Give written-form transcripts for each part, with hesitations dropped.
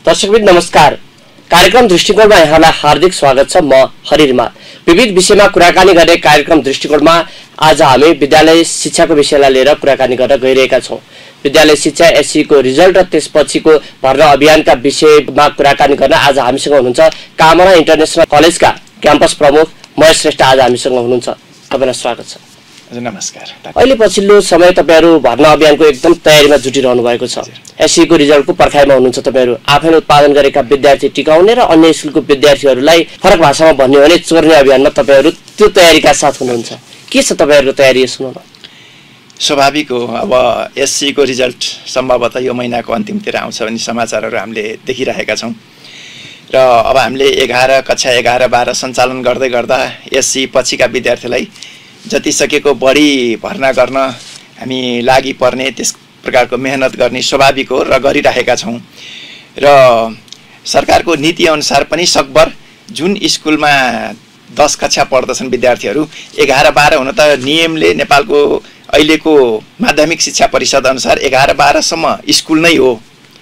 दर्शकवृन्द नमस्कार। कार्यक्रम दृष्टिकोणमा यहाँलाई हार्दिक स्वागत छ। म हरिरमा विविध विषयमा कुराकानी गर्ने कार्यक्रम दृष्टिकोणमा आज हामी विद्यालय शिक्षाको विषयलाई लिएर कुराकानी गर्न गइरहेका छौं। विद्यालय शिक्षा एससी को रिजल्ट र त्यसपछिको भर्ना अभियानका विषयमा कुराकानी गर्न आज हामीसँग हुनुहुन्छ कामना इन्टरनेशनल कलेजका क्याम्पस प्रमुख महेश श्रेष्ठ आज हामीसँग हुनुहुन्छ। तपाईलाई स्वागत छ। नमस्कार। अहिले पछिल्लो समय तपाईहरु भर्ना अभियानको एकदम तयारीमा जुटिरहनु भएको छ। एससी को रिजल्टको पर्खाइमा हुनुहुन्छ। तपाईहरु आफैले उत्पादन गरेका विद्यार्थी टिकाउने र अन्य स्कुलको विद्यार्थीहरूलाई फरक भाषामा भन्ने हो भने चोर्ने अभियानमा तपाईहरु त्यो तयारीका साथ हुनुहुन्छ। के छ तपाईहरुको तयारी सुनाउन? स्वाभाविक हो। अब एससी को रिजल्ट सम्भवतः यो महिनाको अन्तिमतिर आउँछ भन्ने समाचारहरू हामीले देखिरहेका छौं र अब हामीले 11 कक्षा 11 12 सञ्चालन गर्दै गर्दा एससी पछिका विद्यार्थीलाई जति सकेको बढी भर्ना गर्न हामी लागि पर्ने त्यस प्रकारको मेहनत गर्ने स्वाभाविक हो र गरिरहेका छौं र सरकारको नीति अनुसार पनि सकभर जुन स्कुलमा 10 कक्षा पढ्दछन् विद्यार्थीहरू 11 12 हुन त नियमले नेपालको अहिलेको माध्यमिक शिक्षा परिषद अनुसार 11 12 सम्म स्कुल नै हो।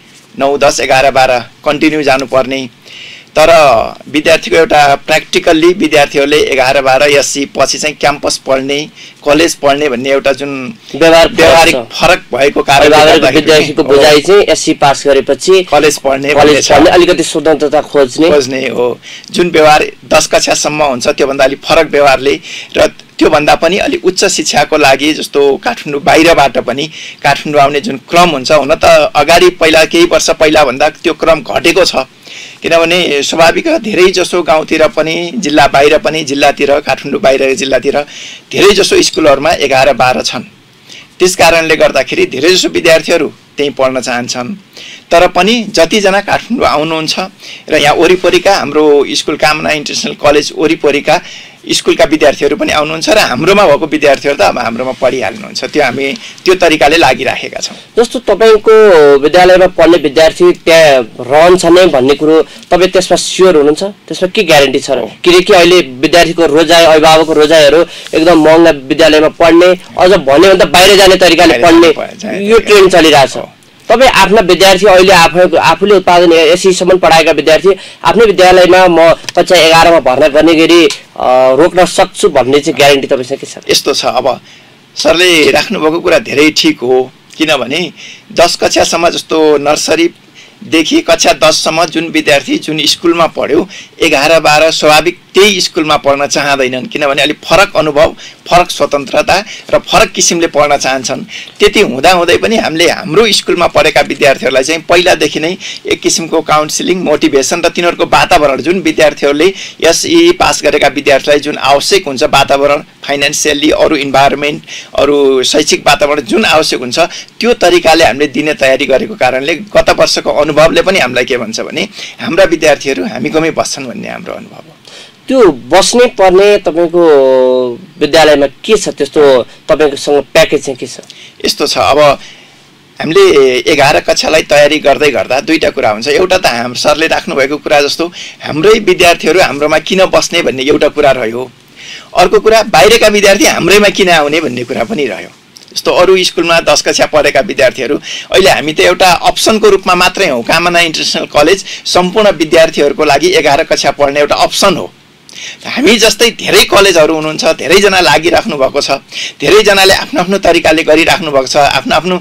9 10 11 12 कन्टिन्यू जानुपर्ने। तर विद्यार्थीको एउटा प्र्याक्टिकल्ली विद्यार्थीहरूले 11 12 एससी पछि चाहिँ क्याम्पस पढ्ने कलेज पढ्ने भन्ने एउटा जुन व्यवहारिक फरक भएको कारणले विद्यार्थीको बुझाइ चाहिँ एससी पास गरेपछि कलेज पढ्ने अलिकति स्वतन्त्रता खोज्ने हो। जुन व्यवहार 10 कक्षासम्म हुन्छ त्यो भन्दा अलि फरक व्यवहारले र त्यो भन्दा पनि अलि उच्च शिक्षाको लागि जस्तो काठमाडौँ बाहिरबाट पनि काठमाडौँ आउने जुन क्रम हुन्छ हुन त अगाडि पहिला केही वर्ष पहिला भन्दा त्यो क्रम घटेको छ। किनभने स्वाभाविक धेरै जसो गाउँतिर पनि जिल्ला बाहिर पनि जिल्लातिर काठमाडौँ बाहिर जिल्लातिर धेरै जसो स्कुलहरुमा 11 12 छन्। त्यसकारणले गर्दाखेरि धेरै जसो विद्यार्थीहरू त्यही पढ्न चाहन्छन्। तर पनि जति जना काठमाडौँ आउनुहुन्छ र यहाँ वरिपरिका हाम्रो स्कुल कामना इन्टरनेशनल कलेज वरिपरिका स्कुलका विद्यार्थीहरू पनि आउनुहुन्छ र हाम्रोमा भएको विद्यार्थीहरू त अब हाम्रोमा पढिहाल्नुहुन्छ। त्यो हामी त्यो तरिकाले लागिराखेका छौं। जस्तो तपाईको विद्यालयमा पढ्ने विद्यार्थी त्यहाँ रहन्छ नै भन्ने कुरो तपाई त्यसमा स्योर हुनुहुन्छ? त्यसमा के ग्यारेन्टी छ र? किनकि अहिले विद्यार्थीको रोजाइ अभिभावकको रोजाइहरू एकदम महँगा विद्यालयमा पढ्ने अझ भन्ने भन्दा बाहिर जाने तरिकाले पढ्ने यो ट्रेन्ड चलिरहेछ। तपाई आफ्ना विद्यार्थी अहिले आफूले उत्पादन एससीसम्म पढाएका विद्यार्थी आफ्नै विद्यालयमा म कक्षा 11 मा भर्ना गर्ने गरी रोक्न सक्छु भन्ने चाहिँ ग्यारेन्टी तपाईसँग के छ? यस्तो छ। अब सरले राख्नु भएको कुरा धेरै ठीक हो। किनभने 10 कक्षासम्म जस्तो नर्सरी देखि कक्षा 10 सम्म जुन विद्यार्थी जुन स्कुलमा पढ्यो 11 12 स्वाभाविक त्यही स्कुलमा पढ्न चाहदैनन्। किनभने अलि फरक अनुभव फरक स्वतन्त्रता र फरक किसिमले पढ्न चाहन्छन्। त्यति हुँदा हुँदै पनि हामीले हाम्रो स्कुलमा पढेका विद्यार्थीहरूलाई चाहिँ पहिलादेखि नै एक किसिमको काउन्सिलिङ मोटिभेसन र तिनीहरूको वातावरण जुन विद्यार्थीहरूले एसई पास गरेका विद्यार्थीलाई जुन आवश्यक हुन्छ वातावरण फाइनान्शियली अरू इन्भाइरोमेन्ट अरू शैक्षिक वातावरण जुन आवश्यक हुन्छ त्यो तरिकाले हामीले दिने तयारी गरेको कारणले गत वर्षको अनुभवले पनि हामीलाई के भन्छ भने हाम्रा विद्यार्थीहरू हामीकोमै बस्छन् भन्ने हाम्रो अनुभव हो। त्यो बस्ने पर्ने तपाईको विद्यालयमा के छ? त्यस्तो तपाईसँग प्याकेज चाहिँ के छ? यस्तो छ। अब हामीले 11 कक्षालाई तयारी गर्दै गर्दा दुईटा कुरा हुन्छ। एउटा त हाम्रो सरले राख्नु भएको कुरा जस्तो हाम्रै विद्यार्थीहरू हाम्रोमा किन बस्ने भन्ने एउटा कुरा रह्यो। अर्को कुरा बाहिरका विद्यार्थी हाम्रैमा किन आउने भन्ने कुरा पनि रह्यो। जस्तो अरू स्कुलमा 10 कक्षा पढेका विद्यार्थीहरू अहिले हामी त एउटा अप्सनको रूपमा मात्रै हौ। कामना इन्टरनेशनल कलेज सम्पूर्ण विद्यार्थीहरूको लागि 11 कक्षा पढ्ने एउटा अप्सन हो। हामी जस्तै धेरै कलेजहरू हुनुहुन्छ, धेरैजना लागिराख्नु भएको छ, धेरैजनाले आफ्नो आफ्नो तरिकाले गरिराख्नु भएको छ। आफ्नो आफ्नो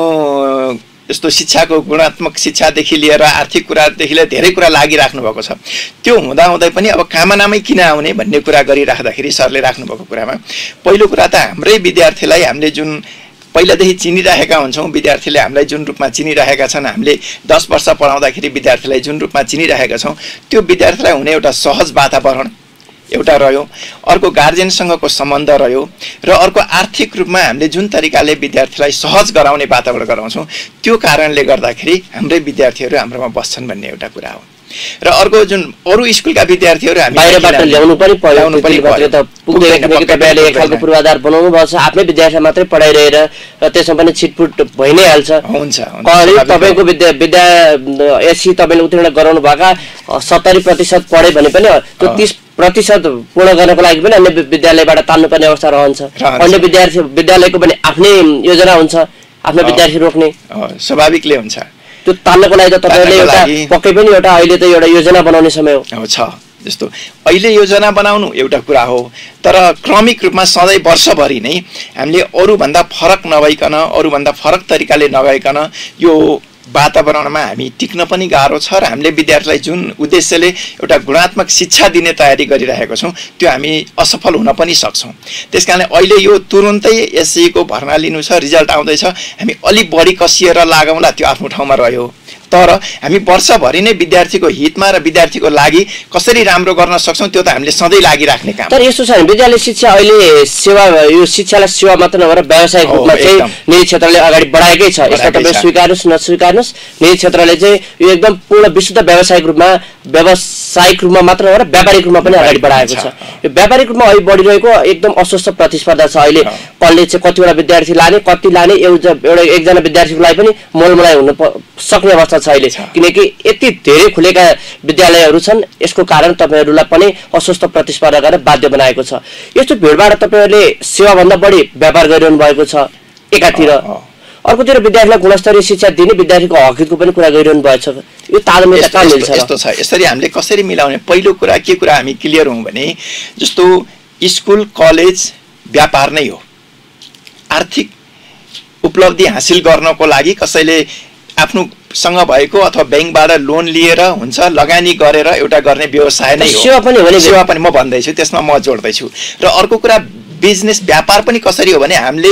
यस्तो शिक्षाको गुणात्मक शिक्षादेखि लिएर आर्थिक कुरादेखि लिएर धेरै कुरा लागिराख्नु भएको छ। त्यो हुँदा हुँदै पनि अब कामनामै किन आउने भन्ने कुरा गरिराख्दाखेरि सरले राख्नु भएको कुरामा पहिलो कुरा त हाम्रै विद्यार्थीलाई हामीले जुन पहिलादेखि चिनिरहेका हुन्छौँ, विद्यार्थीले हामीलाई जुन रूपमा चिनिरहेका छन्, हामीले 10 वर्ष पढाउँदाखेरि विद्यार्थीलाई जुन रूपमा चिनिरहेका छौँ त्यो विद्यार्थीलाई हुने एउटा सहज वातावरण एउटा रह्यो। अर्को गार्जियनसँगको सम्बन्ध रह्यो र अर्को आर्थिक रूपमा हामीले जुन तरिकाले विद्यार्थीलाई सहज गराउने वातावरण गराउँछौँ त्यो कारणले गर्दाखेरि हाम्रै विद्यार्थीहरू हाम्रोमा बस्छन् भन्ने एउटा कुरा हो। र अर्को जुन अरू स्कुलका विद्यार्थीहरू हामी बाहिरबाट ल्याउनु पनि तपाईले एक खालको पूर्वाधार बनाउनु भएको छ। आफ्नै विद्यार्थी मात्रै पढाइरहेर र त्यसमा पनि छिटफुट भइ नै हाल्छ। हुन्छ। तपाईको विद्या एससी तपाईले उत्तीर्ण गराउनु भएका 70% पढे भने पनि त्यो 30% पूर्ण गर्नको लागि पनि अन्य विद्यालयबाट तान्नुपर्ने अवस्था रहन्छ। अन्य विद्यालयको पनि आफ्नै योजना हुन्छ आफ्नो विद्यार्थी रोक्ने। स्वाभाविकले हुन्छ। त्यो तान्नको लागि त तपाईहरुले एउटा पक्कै पनि एउटा अहिले त एउटा योजना बनाउने समय हो छ जस्तो अहिले योजना बनाउनु एउटा कुरा हो तर क्रमिक रूपमा सधैँ वर्षभरि नै हामीले अरूभन्दा फरक नभइकन अरूभन्दा फरक तरिकाले नगइकन यो वातावरणमा हामी टिक्न पनि गाह्रो छ र हामीले विद्यार्थीलाई जुन उद्देश्यले एउटा गुणात्मक शिक्षा दिने तयारी गरिरहेको छौँ त्यो हामी असफल हुन पनि सक्छौँ। त्यसकारणले अहिले यो तुरुन्तै एससीको भर्ना लिनु छ रिजल्ट आउँदैछ हामी अलि बढी कसिएर लागौँला त्यो आफ्नो ठाउँमा रह्यो तर हामी वर्षभरि नै विद्यार्थीको हितमा र विद्यार्थीको लागि कसरी राम्रो गर्न सक्छौँ त्यो त हामीले सधैँ लागिराख्ने काम। तर यस्तो छ भने विद्यालय शिक्षा अहिले सेवा यो शिक्षालाई सेवा मात्र नभएर व्यावसायिक रूपमा चाहिँ निजी क्षेत्रले अगाडि बढाएकै छ। यसलाई तपाईँ स्वीकार्नुहोस् नस्वीकार्नुहोस् निजी क्षेत्रले चाहिँ यो एकदम पूर्ण विशुद्ध व्यावसायिक रूपमा मात्र नभएर व्यापारिक रूपमा पनि अगाडि बढाएको छ। यो व्यापारिक रूपमा अहिले बढिरहेको एकदम अस्वस्थ प्रतिस्पर्धा छ। अहिले कसले चाहिँ कतिवटा विद्यार्थी लाने कति लाने एउटा एकजना विद्यार्थीको लागि पनि मोलमलाइ हुन सक्ने अवस्था छ अहिले किनकि यति धेरै खुलेका विद्यालयहरू छन्। यसको कारण तपाईहरुलाई पनि अस्वस्थ प्रतिस्पर्धा गर्न बाध्य बनाएको छ। यस्तो भिडबाट तपाईहरुले सेवाभन्दा बढी व्यापार गरिरहनु भएको छ एकातिर, अर्कोतिर विद्यार्थीलाई गुणस्तरीय शिक्षा दिने विद्यार्थीको हकहितको पनि कुरा गरिरहनु भएको छ। यो तालमेल कहाँ मिल्छ? यस्तो छ यसरी हामीले कसरी मिलाउने पहिलो कुरा के कुरा हामी क्लियर हौं भने जस्तो स्कुल कलेज व्यापार नै हो। आर्थिक उपलब्धि हासिल गर्नको लागि कसैले आफ्नोसँग भएको अथवा बैंकबाट लोन लिएर हुन्छ लगानी गरेर एउटा गर्ने व्यवसाय नै हो। सेवा पनि हो नि, सेवा पनि म भन्दैछु त्यसमा म जोड्दैछु। र अर्को कुरा बिजनेस व्यापार पनि कसरी हो भने हामीले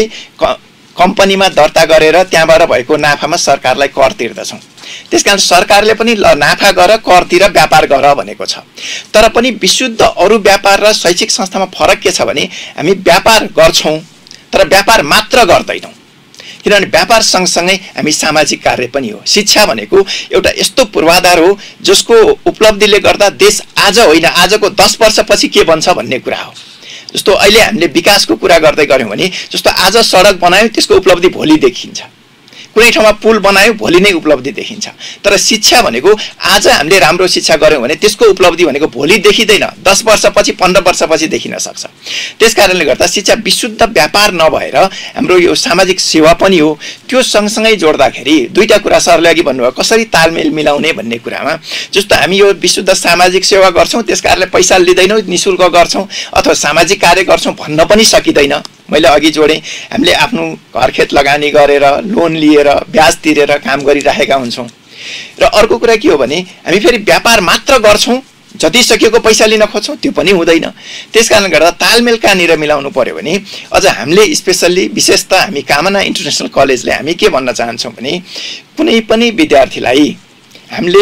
कम्पनीमा दर्ता गरेर त्यहाँबाट भएको नाफामा सरकारलाई कर तिर्दछौँ। त्यसकारण सरकारले पनि नाफा गर कर तिर व्यापार गर भनेको छ। तर पनि विशुद्ध अरू व्यापार र शैक्षिक संस्थामा फरक के छ भने हामी व्यापार गर्छौँ तर व्यापार मात्र गर्दैनौँ किनभने व्यापार सँगसँगै हामी सामाजिक कार्य पनि हो। शिक्षा भनेको एउटा यस्तो पूर्वाधार हो जसको उपलब्धिले गर्दा देश आज होइन आजको 10 वर्षपछि के बन्छ भन्ने कुरा हो। जस्तो अहिले हामीले विकासको कुरा गर्दै गर्यौं भने जस्तो आज सडक बनायो त्यसको उपलब्धि भोलि देखिन्छ, कुनै ठाउँमा पुल बनायो भोलि नै उपलब्धि देखिन्छ। तर शिक्षा भनेको आज हामीले राम्रो शिक्षा गर्यौं भने त्यसको उपलब्धि भनेको भोलि देखिदैन, 10 वर्षपछि 15 वर्षपछि देखिन सक्छ। त्यसकारणले गर्दा शिक्षा विशुद्ध व्यापार नभएर हाम्रो यो सामाजिक सेवा पनि हो। त्यो सँगसँगै जोड्दाखेरि दुईटा कुरा सरले अघि भन्नुभयो कसरी तालमेल मिलाउने भन्ने कुरामा जस्तो हामी यो विशुद्ध सामाजिक सेवा गर्छौं त्यसकारणले पैसा लिदैनौं निशुल्क गर्छौं अथवा सामाजिक कार्य गर्छौं भन्न पनि सकिदैन। मैले अघि जोडे हामीले आफ्नो घरखेत लगानी गरेर लोन लिएर ब्याज तिरेर काम गरिरहेका हुन्छौं। र अर्को कुरा के हो भने हामी फेरि व्यापार मात्र गर्छौं जति सकिएको पैसा लिन खोज्छौं त्यो पनि हुँदैन। त्यसकारणले गर्दा तालमेल कहाँनिर मिलाउनु पर्यो भने अझ हामीले स्पेशल्ली विशेषतः हामी कामना इन्टरनेशनल कलेजले हामी के भन्न चाहन्छौं भने कुनै पनि विद्यार्थीलाई हामीले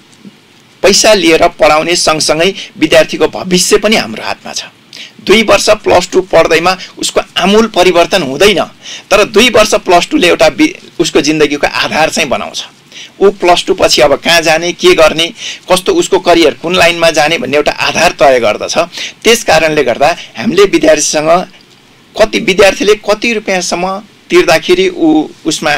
पैसा लिएर पढाउने सँगसँगै विद्यार्थीको भविष्य पनि हाम्रो हातमा छ। 2 वर्ष +2 पढ्दैमा उसको आमूल परिवर्तन हुँदैन तर 2 वर्ष +2 ले एउटा उसको जिन्दगीको आधार चाहिँ बनाउँछ। ऊ +2 पछि अब कहाँ जाने के गर्ने कस्तो उसको करियर कुन लाइनमा जाने भन्ने एउटा आधार तय गर्दछ। त्यसकारणले गर्दा हामीले विद्यार्थीसँग विद्यार्थीले कति रुपैयाँसम्म तिर्दाखेरि उसमा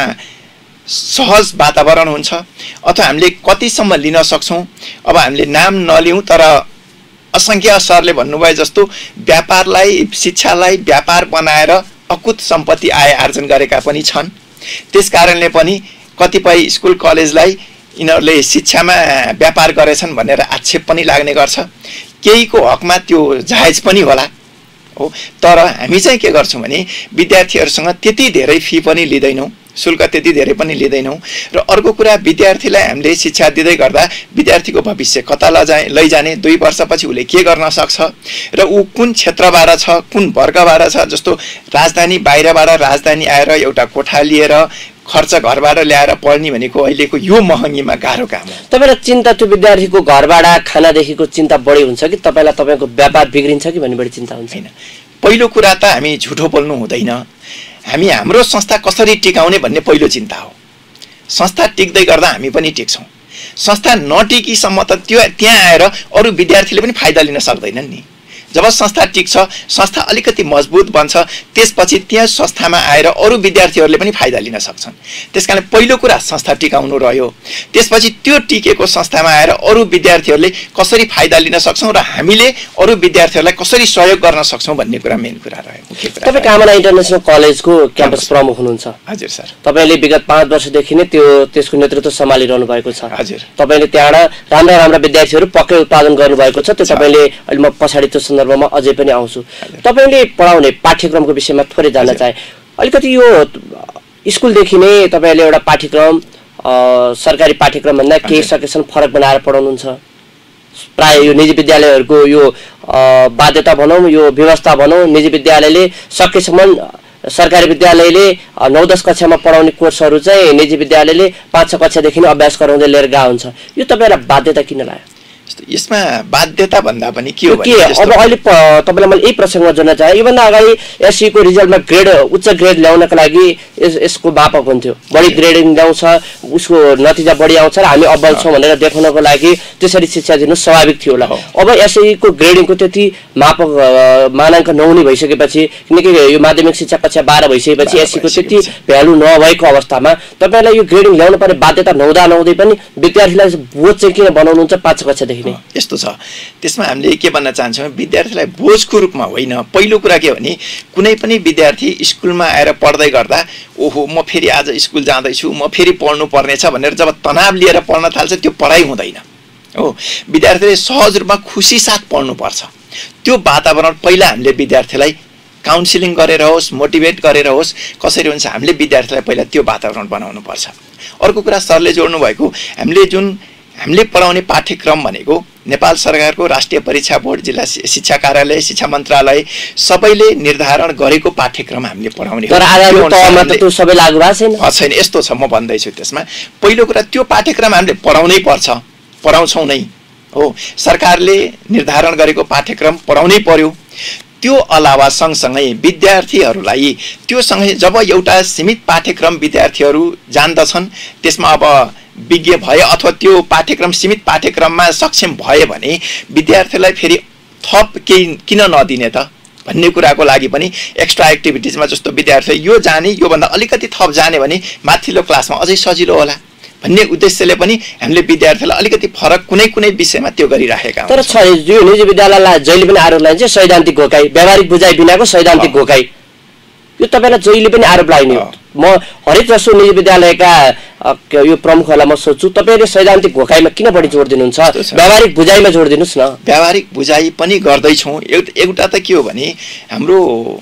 सहज वातावरण हुन्छ अथवा हामीले कतिसम्म लिन सक्छौं। अब हामीले नाम नलिउँ तर असंख्य सरले भन्नुभयो जस्तो व्यापारलाई शिक्षालाई व्यापार बनाएर अकुत सम्पत्ति आय आर्जन गरेका पनि छन्। त्यसकारणले पनि कतिपय स्कुल कलेजलाई यिनीहरूले शिक्षामा व्यापार गरेछन् भनेर आक्षेप पनि लाग्ने गर्छ। केहीको हकमा त्यो जायज पनि होला हो। तर हामी चाहिँ के गर्छौं भने विद्यार्थीहरुसँग त्यति धेरै फी पनि लिदैनौं, शुल्क त्यति धेरै पनि लिदैनौं। र अर्को कुरा विद्यार्थीलाई हामीले शिक्षा दिँदै गर्दा विद्यार्थीको भविष्य कता लैजाने 2 वर्षपछि उले के गर्न सक्छ र ऊ कुन क्षेत्रबाट छ कुन वर्गबाट छ। जस्तो राजधानी बाहिरबाट राजधानी आएर एउटा कोठा लिएर खर्च घरबाट ल्याएर पढ्ने भनेको अहिलेको यो महँगीमा गाह्रो काम हो। तपाईलाई चिन्ता त्यो विद्यार्थीको घरबाट खानादेखिको चिन्ता बढी हुन्छ कि तपाईलाई तपाईको व्यापार बिग्रिन्छ कि भन्ने बढी चिन्ता हुन्छ? हैन, पहिलो कुरा त हामी झुठो बोल्नु हुँदैन। हामी हाम्रो संस्था कसरी टिकाउने भन्ने पहिलो चिन्ता हो। संस्था टिक्दै गर्दा हामी पनि टिक्छौं। संस्था नटिकीसम्म त त्यहाँ आएर अरु विद्यार्थीले पनि फाइदा लिन सक्दैनन् नि। जब संस्था टिक्छ, संस्था अलिकति मजबुत बन्छ, त्यसपछि त्यहाँ संस्थामा आएर अरू विद्यार्थीहरूले पनि फाइदा लिन सक्छन्। त्यसकारण पहिलो कुरा संस्था टिकाउनु रह्यो। त्यसपछि त्यो टिकेको संस्थामा आएर अरू विद्यार्थीहरूले कसरी फाइदा लिन सक्छौँ र हामीले अरू विद्यार्थीहरूलाई कसरी सहयोग गर्न सक्छौँ भन्ने कुरा मेन कुरा रह्यो, मुख्य कुरा। तपाईँ कामना इन्टरनेसनल कलेजको क्याम्पस प्रमुख हुनुहुन्छ। हजुर सर। तपाईँले विगत 5 वर्षदेखि नै त्यसको नेतृत्व सम्हालिरहनु भएको छ। हजुर। तपाईँले त्यहाँबाट राम्रा विद्यार्थीहरू पक्कै उत्पादन गर्नुभएको छ। त्यो तपाईँले अहिले म पछाडि त्यो सन्दर्भमा अझै पनि आउँछु। तपाईँले पढाउने पाठ्यक्रमको विषयमा थोरै जान्न चाहे। अलिकति यो स्कुलदेखि नै तपाईँले एउटा पाठ्यक्रम सरकारी पाठ्यक्रमभन्दा केही सकेसम्म फरक बनाएर पढाउनुहुन्छ। प्राय यो निजी विद्यालयहरूको यो बाध्यता भनौँ, यो व्यवस्था भनौँ, निजी विद्यालयले सकेसम्म सरकारी विद्यालयले 9-10 कक्षामा पढाउने कोर्सहरू चाहिँ निजी विद्यालयले 5-6 कक्षादेखि नै अभ्यास गराउँदै लिएर गएको हुन्छ। यो तपाईँलाई बाध्यता किन लाग्यो? यसमा बाध्यता भन्दा पनि के हो भने अब अहिले तपाईँलाई मैले यही प्रसङ्गमा जोड्न चाहे। योभन्दा अगाडि एससीको रिजल्टमा उच्च ग्रेड ल्याउनका लागि यसको मापक हुन्थ्यो। बढी ग्रेडिङ ल्याउँछ, उसको नतिजा बढी आउँछ र हामी अब्बल छौँ भनेर देखाउनको लागि त्यसरी शिक्षा दिनु स्वाभाविक थियो होला। अब एससीको ग्रेडिङको त्यति मापक मानाङ्क नहुने भइसकेपछि, किनकि यो माध्यमिक शिक्षा कक्षा 12 भइसकेपछि एससीको त्यति भ्यालु नभएको अवस्थामा तपाईँलाई यो ग्रेडिङ ल्याउनु पर्ने बाध्यता नहुँदै पनि विद्यार्थीलाई बोझ चाहिँ किन बनाउनुहुन्छ 5 कक्षादेखि? यस्तो छ। त्यसमा हामीले के भन्न चाहन्छौँ, विद्यार्थीलाई बोझको रूपमा होइन। पहिलो कुरा के भने कुनै पनि विद्यार्थी स्कुलमा आएर पढ्दै गर्दा ओहो म फेरि आज स्कुल जाँदैछु, म फेरि पढ्नु पर्नेछ भनेर जब तनाव लिएर पढ्न थाल्छ त्यो पढाइ हुँदैन हो। विद्यार्थीले सहज रूपमा खुसी साथ पढ्नुपर्छ। त्यो वातावरण पहिला हामीले विद्यार्थीलाई काउन्सिलिङ गरेर होस्, मोटिभेट गरेर होस्, कसरी हुन्छ हामीले विद्यार्थीलाई पहिला त्यो वातावरण बनाउनु पर्छ। अर्को कुरा सरले जोड्नु भएको, हामीले पढाउने पाठ्यक्रम भनेको नेपाल सरकारको राष्ट्रिय परीक्षा बोर्ड, जिल्ला शिक्षा कार्यालय, शिक्षा मन्त्रालय सबैले निर्धारण गरेको पाठ्यक्रम हामीले पढाउने हो। तर आधारभूत तहमा त त्यो सबै लागू भएको छैन। यस्तो छ, म भन्दैछु त्यसमा पहिलो कुरा त्यो पाठ्यक्रम हामीले पढाउनै पर्छ, पढाउँछौँ नै हो। सरकारले निर्धारण गरेको पाठ्यक्रम पढाउनै पर्यो। त्यो अलावा सँगसँगै विद्यार्थीहरूलाई त्यो सँगै जब एउटा सीमित पाठ्यक्रम विद्यार्थीहरू जान्दछन्, त्यसमा अब विज्ञ भए अथवा त्यो पाठ्यक्रम सीमित पाठ्यक्रममा सक्षम भए भने विद्यार्थीलाई फेरि थप केही किन नदिने त भन्ने कुराको लागि पनि एक्स्ट्रा एक्टिभिटिजमा जस्तो विद्यार्थी यो जाने, योभन्दा अलिकति थप जाने भने माथिल्लो क्लासमा अझै सजिलो होला भन्ने उद्देश्यले पनि हामीले विद्यार्थीलाई अलिकति फरक कुनै विषयमा त्यो गरिराखेका छौँ। तर यो निजी विद्यालयलाई जहिले पनि आरोप लाग्छ सैद्धान्तिक घोकाइ, व्यावहारिक बुझाइ बिनाको सैद्धान्तिक घोकाइ, यो तपाईँलाई जहिले पनि आरोप लाग्ने हो। म हरेक जसो निजी विद्यालयका यो प्रमुखहरूलाई म सोध्छु, तपाईँले सैद्धान्तिक घोकाइमा किन बढी जोड दिनुहुन्छ, व्यावहारिक बुझाइमा जोड दिनुहोस् न। व्यावहारिक बुझाइ पनि गर्दैछौँ। एउटा त के हो भने हाम्रो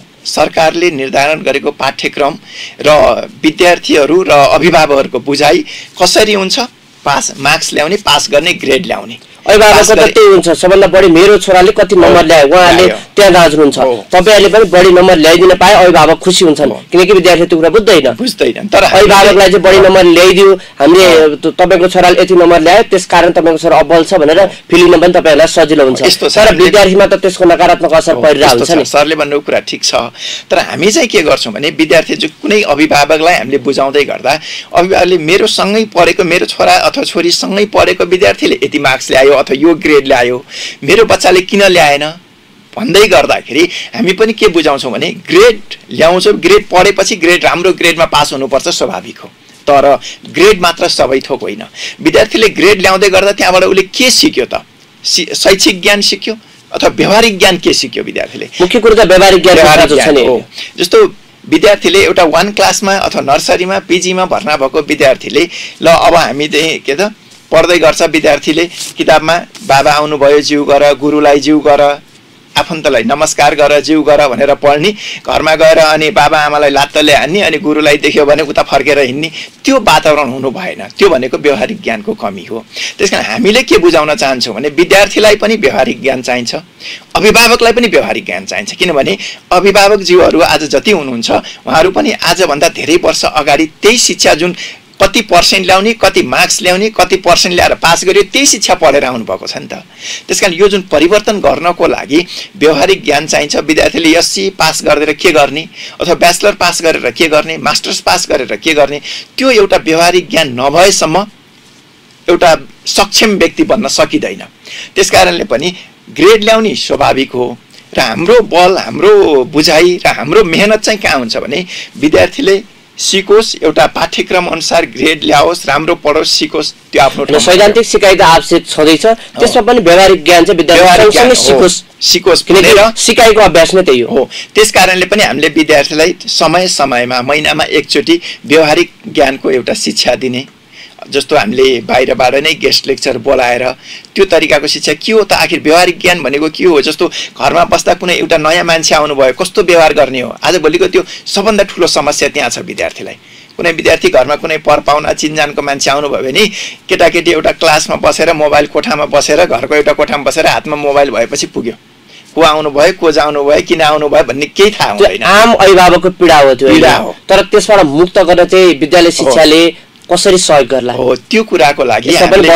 सरकारले निर्धारण गरेको पाठ्यक्रम र विद्यार्थीहरू र अभिभावकहरूको बुझाइ कसरी हुन्छ, पास मार्क्स ल्याउने, पास गर्ने, ग्रेड ल्याउने। अभिभावकको त त्यही हुन्छ, सबभन्दा बढी मेरो छोराले कति नम्बर ल्यायो उहाँले त्यहाँ दाजुनुहुन्छ। तपाईँहरूले पनि बढी नम्बर ल्याइदिन पाए अभिभावक खुसी हुन्छन्, किनकि विद्यार्थी त्यो कुरा बुझ्दैन। तर अभिभावकलाई चाहिँ बढी नम्बर ल्याइदियो, हामीले तपाईँको छोराले यति नम्बर ल्यायो त्यसकारण तपाईँको छोरा अब्बल छ भनेर फिलिङ पनि तपाईँहरूलाई सजिलो हुन्छ। तर विद्यार्थीमा त त्यसको नकारात्मक असर परिरहेको हुन्छ नि। सरले भन्नुको कुरा ठिक छ, तर हामी चाहिँ के गर्छौँ भने विद्यार्थी जो कुनै अभिभावकलाई हामीले बुझाउँदै गर्दा अभिभावकले मेरो सँगै पढेको, मेरो छोरा अथवा छोरी सँगै पढेको विद्यार्थीले यति मार्क्स ल्यायो अथवा यो ग्रेड ल्यायो, मेरो बच्चाले किन ल्याएन भन्दै गर्दाखेरि हामी पनि के बुझाउँछौँ भने ग्रेड ल्याउँछौँ, ग्रेड पढेपछि ग्रेड राम्रो ग्रेडमा पास हुनुपर्छ स्वाभाविक हो। तर ग्रेड मात्र सबै थोक होइन। विद्यार्थीले ग्रेड ल्याउँदै गर्दा त्यहाँबाट उसले के सिक्यो त, शैक्षिक ज्ञान सिक्यो अथवा व्यावहारिक ज्ञान के सिक्यो विद्यार्थीले? मुख्य कुरा त व्यावहारिक ज्ञान हो। जस्तो विद्यार्थीले एउटा 1 क्लासमा अथवा नर्सरीमा पिजीमा भर्ना भएको विद्यार्थीले ल अब हामी चाहिँ के त पढ्दै गर्छ, विद्यार्थीले किताबमा बाबा आउनुभयो जिउ गर, गुरुलाई जिउ गर, आफन्तलाई नमस्कार गर, जिउ गर भनेर पढ्ने, घरमा गएर अनि बाबा आमालाई लात्तले हान्ने, अनि गुरुलाई देख्यो भने उता फर्केर हिँड्ने, त्यो वातावरण हुनु भएन। त्यो भनेको व्यावहारिक ज्ञानको कमी हो। त्यसकारण हामीले के बुझाउन चाहन्छौँ भने विद्यार्थीलाई पनि व्यावहारिक ज्ञान चाहिन्छ, अभिभावकलाई पनि व्यावहारिक ज्ञान चाहिन्छ। किनभने अभिभावकज्यूहरू आज जति हुनुहुन्छ उहाँहरू पनि आजभन्दा धेरै वर्ष अगाडि त्यही शिक्षा जुन कति पर्सेन्ट ल्याउने, कति मार्क्स ल्याउने, कति पर्सेन्ट ल्याएर पास गर्यो त्यही शिक्षा पढेर आउनुभएको छ नि त। त्यसकारण यो जुन परिवर्तन गर्नको लागि व्यावहारिक ज्ञान चाहिन्छ। विद्यार्थीले एससी पास गरेर के गर्ने अथवा ब्याचलर पास गरेर के गर्ने, मास्टर्स पास गरेर के गर्ने, त्यो एउटा व्यावहारिक ज्ञान नभएसम्म एउटा सक्षम व्यक्ति बन्न सकिँदैन। त्यसकारणले पनि ग्रेड ल्याउने स्वाभाविक हो, र हाम्रो बल, हाम्रो बुझाइ र हाम्रो मेहनत चाहिँ कहाँ हुन्छ भने विद्यार्थीले सिकोस्, एउटा पाठ्यक्रम अनुसार ग्रेड ल्याओस्, राम्रो पढोस्, सिकोस्, त्यो आफ्नो सैद्धान्तिक सिकाइ त आवश्यक छँदैछ, त्यसमा पनि व्यवहारिक ज्ञान चाहिँ विद्यार्थीले सिकोस् भनेर सिकाइको अभ्यास नै त्यही हो। त्यस कारणले पनि हामीले विद्यार्थीलाई समय समयमा महिनामा एकचोटि व्यवहारिक ज्ञानको एउटा शिक्षा दिने, जस्तो हामीले बाहिरबाट नै गेस्ट लेक्चर बोलाएर त्यो तरिकाको शिक्षा के हो त, आखिर व्यवहारिक ज्ञान भनेको के हो, जस्तो घरमा बस्दा कुनै एउटा नयाँ मान्छे आउनुभयो कस्तो व्यवहार गर्ने हो, आजभोलिको त्यो सबभन्दा ठुलो समस्या त्यहाँ छ विद्यार्थीलाई। कुनै विद्यार्थी घरमा कुनै परपाहुना चिनजानको मान्छे आउनुभयो भने केटाकेटी एउटा क्लासमा बसेर मोबाइल कोठामा बसेर घरको एउटा कोठामा बसेर हातमा मोबाइल भएपछि पुग्यो, को आउनुभयो, को जानुभयो, किन आउनुभयो भन्ने केही थाहा हुँदैन। आम अभिभावकको पीडा हो त्यो, पीडा हो। तर त्यसबाट मुक्त गर्न चाहिँ विद्यालय शिक्षाले कसरी सहयोग गर्ला हो, त्यो कुराको लागि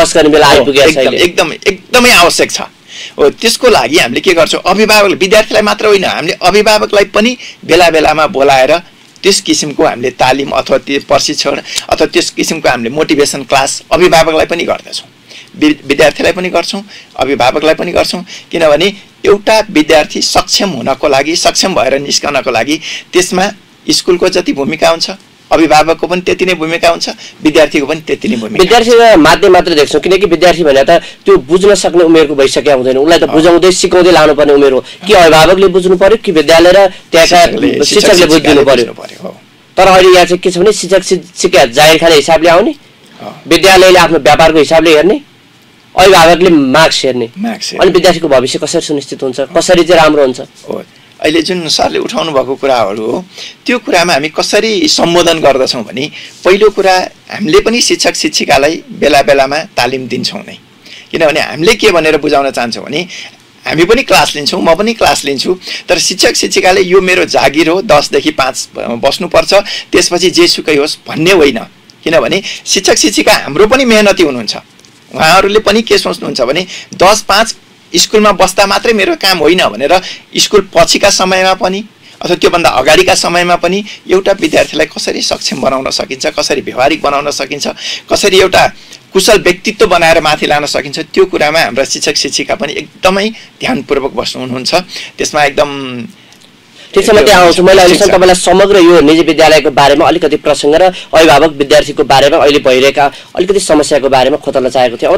एकदमै आवश्यक छ हो। त्यसको लागि हामीले के गर्छौँ, अभिभावक विद्यार्थीलाई मात्र होइन, हामीले अभिभावकलाई पनि बेला बेलामा बोलाएर त्यस किसिमको हामीले तालिम अथवा त्यो प्रशिक्षण अथवा त्यस किसिमको हामीले मोटिभेसन क्लास अभिभावकलाई पनि गर्दछौँ, विद्यार्थीलाई पनि गर्छौँ, अभिभावकलाई पनि गर्छौँ। किनभने एउटा विद्यार्थी सक्षम हुनको लागि, सक्षम भएर निस्कनको लागि त्यसमा स्कुलको जति भूमिका हुन्छ, अभिभावकको पनि त्यति नै भूमिका हुन्छ, विद्यार्थीको पनि त्यति नै भूमिका। विद्यार्थीको माध्य मात्र देख्छौँ, किनकि विद्यार्थी भने त त्यो बुझ्न सक्ने उमेरको भइसकेको हुँदैन, उसलाई त बुझाउँदै सिकाउँदै लानुपर्ने उमेर हो। कि अभिभावकले बुझ्नु पर्यो कि विद्यालय र त्यहाँका शिक्षकले बुझिदिनु पर्यो। तर अहिले यहाँ चाहिँ के छ भने शिक्षक शिक्षा जागिर खाने हिसाबले आउने, विद्यालयले आफ्नो व्यापारको हिसाबले हेर्ने, अभिभावकले मार्क्स हेर्ने, अनि विद्यार्थीको भविष्य कसरी सुनिश्चित हुन्छ, कसरी चाहिँ राम्रो हुन्छ। अहिले जुन सरले उठाउनु भएको कुराहरू हो, त्यो कुरामा हामी कसरी सम्बोधन गर्दछौँ भने पहिलो कुरा हामीले पनि शिक्षक शिक्षिकालाई बेला बेलामा तालिम दिन्छौँ नै। किनभने हामीले के भनेर बुझाउन चाहन्छौँ भने हामी पनि क्लास लिन्छौँ, म पनि क्लास लिन्छु, तर शिक्षक शिक्षिकाले यो मेरो जागिर हो, 10 देखि 5 बस्नुपर्छ, त्यसपछि जेसुकै होस् भन्ने होइन। किनभने शिक्षक शिक्षिका हाम्रो पनि मेहनती हुनुहुन्छ, उहाँहरूले पनि के सोच्नुहुन्छ भने 10-5 स्कुलमा बस्दा मात्रै मेरो काम होइन भनेर स्कुल पछिका समयमा पनि अथवा त्योभन्दा अगाडिका समयमा पनि एउटा विद्यार्थीलाई कसरी सक्षम बनाउन सकिन्छ, कसरी व्यवहारिक बनाउन सकिन्छ, कसरी एउटा कुशल व्यक्तित्व बनाएर माथि लान सकिन्छ, त्यो कुरामा हाम्रा शिक्षक शिक्षिका पनि एकदमै ध्यानपूर्वक बस्नु हुनुहुन्छ। त्यसमा एकदम ठिक छ, म त्यहाँ आउँछु। मैले अहिलेसम्म तपाईँलाई समग्र यो निजी विद्यालयको बारेमा अलिकति प्रसङ्ग र अभिभावक विद्यार्थीको बारेमा अहिले भइरहेका अलिकति समस्याको बारेमा खोतल्न चाहेको थिएँ। अब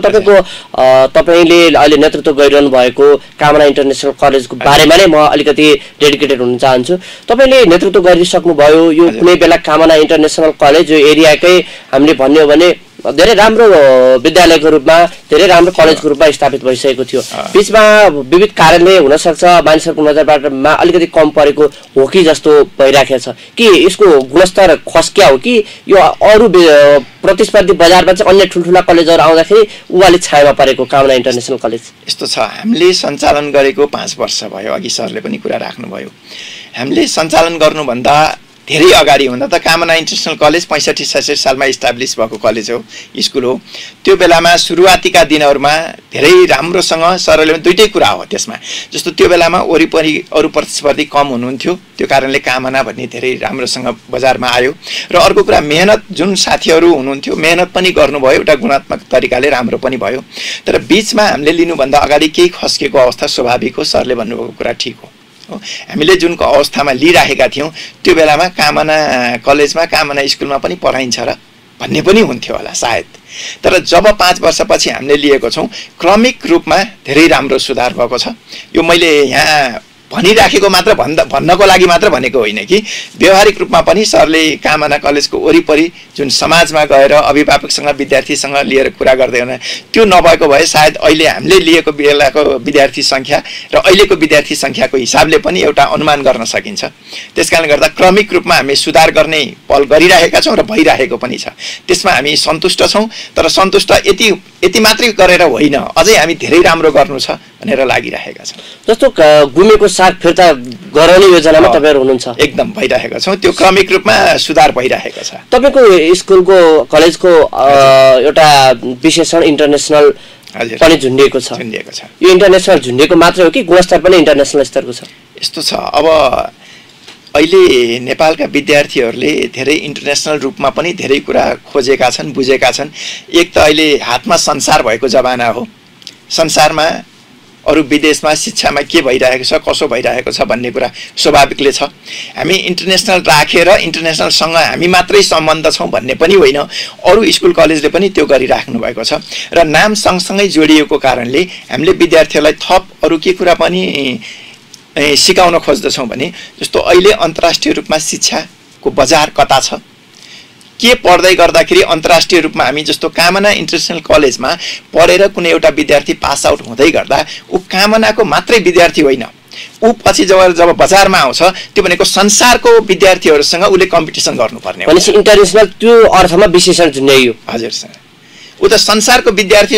तपाईँले अहिले नेतृत्व गरिरहनु भएको कामना इन्टरनेसनल कलेजको बारेमा नै म अलिकति डेडिकेटेड हुन चाहन्छु। तपाईँले नेतृत्व गरिसक्नुभयो, यो कुनै बेला कामना इन्टरनेसनल कलेज यो एरियाकै हामीले भन्ने हो भने धेरै राम्रो विद्यालयको रूपमा, धेरै राम्रो कलेजको रूपमा स्थापित भइसकेको थियो। बिचमा विविध कारणले हुनसक्छ मानिसहरूको नजरबाटमा अलिकति कम परेको हो कि जस्तो भइराखेको छ, कि यसको गुणस्तर खस्किया हो कि यो अरू प्रतिस्पर्धी बजारमा चाहिँ अन्य ठुल्ठुला कलेजहरू आउँदाखेरि उहाँले छायामा परेको कामना इन्टरनेसनल कलेज? यस्तो छ, हामीले सञ्चालन गरेको 5 वर्ष भयो, अघि सरले पनि कुरा राख्नुभयो। हामीले सञ्चालन गर्नुभन्दा धेरै अगाडि हुँदा त कामना इन्टरनेसनल कलेज 65-66 सालमा इस्टाब्लिस भएको कलेज हो, स्कुल हो। त्यो बेलामा सुरुवातीका दिनहरूमा धेरै राम्रोसँग सरले दुईटै कुरा हो त्यसमा, जस्तो त्यो बेलामा वरिपरि अरू प्रतिस्पर्धी कम हुनुहुन्थ्यो, त्यो कारणले कामना भन्ने धेरै राम्रोसँग बजारमा आयो। र अर्को कुरा मेहनत, जुन साथीहरू हुनुहुन्थ्यो मेहनत पनि गर्नुभयो, एउटा गुणात्मक तरिकाले राम्रो पनि भयो। तर बिचमा हामीले लिनुभन्दा अगाडि केही खस्केको अवस्था स्वाभाविक हो, सरले भन्नुभएको कुरा ठिक हो। हामीले जुनको अवस्थामा लिइराखेका थियौँ त्यो बेलामा कामना कलेजमा, कामना स्कुलमा पनि पढाइन्छ र भन्ने पनि हुन्थ्यो होला सायद। तर जब 5 वर्षपछि हामीले लिएको छौँ, क्रमिक रूपमा धेरै राम्रो सुधार भएको छ। यो मैले यहाँ भनिराखेको मात्र भन्नको लागि मात्र भनेको होइन कि व्यवहारिक रूपमा पनि सरले कामना कलेजको वरिपरि जुन समाजमा गएर अभिभावकसँग विद्यार्थीसँग लिएर कुरा गर्दै हुन, त्यो नभएको भए सायद अहिले हामीले लिएको बेलाको विद्यार्थी सङ्ख्या र अहिलेको विद्यार्थी सङ्ख्याको हिसाबले पनि एउटा अनुमान गर्न सकिन्छ। त्यसकारणले गर्दा क्रमिक रूपमा हामी सुधार गर्ने पहल गरिरहेका छौँ र भइरहेको पनि छ, त्यसमा हामी सन्तुष्ट छौँ। तर सन्तुष्ट यति मात्रै गरेर होइन, अझै हामी धेरै राम्रो गर्नु छ भनेर लागिरहेका छौँ। जस्तो गुमेको साग फिर्ता गराउने योजनामा तपाईँहरू हुनुहुन्छ? एकदम भइरहेका छौँ, त्यो क्रमिक रूपमा सुधार भइरहेको छ। तपाईँको स्कुलको कलेजको एउटा विशेषण इन्टरनेसनल पनि झुन्डिएको छ। यो इन्टरनेसनल झुन्डिएको मात्रै हो कि गुणस्तर पनि इन्टरनेसनल स्तरको छ? यस्तो छ, अब अहिले नेपालका विद्यार्थीहरूले धेरै इन्टरनेसनल रूपमा पनि धेरै कुरा खोजेका छन्, बुझेका छन्। एक त अहिले हातमा संसार भएको जमाना हो, संसारमा अरू विदेशमा शिक्षामा के भइरहेको छ कसो भइरहेको छ भन्ने कुरा स्वाभाविकले छ। हामी इन्टरनेसनल राखेर इन्टरनेसनलसँग हामी मात्रै सम्बन्ध छौँ भन्ने पनि होइन, अरू स्कुल कलेजले पनि त्यो गरिराख्नु भएको छ र नाम सँगसँगै जोडिएको कारणले हामीले विद्यार्थीहरूलाई थप अरू के कुरा पनि सिकाउन खोज्दछौँ भने जस्तो अहिले अन्तर्राष्ट्रिय रूपमा शिक्षाको बजार कता छ, के पढ्दै गर्दाखेरि अन्तर्राष्ट्रिय रूपमा हामी जस्तो कामना इन्टरनेसनल कलेजमा पढेर कुनै एउटा विद्यार्थी पास आउट हुँदै गर्दा ऊ कामनाको मात्रै विद्यार्थी होइन, ऊ पछि जब बजारमा आउँछ त्यो भनेको संसारको विद्यार्थीहरूसँग उसले कम्पिटिसन गर्नुपर्ने भनेपछि इन्टरनेसनल त्यो अर्थमा विशेषण जुन्याइयो। हजुर सर, ऊ त संसारको विद्यार्थी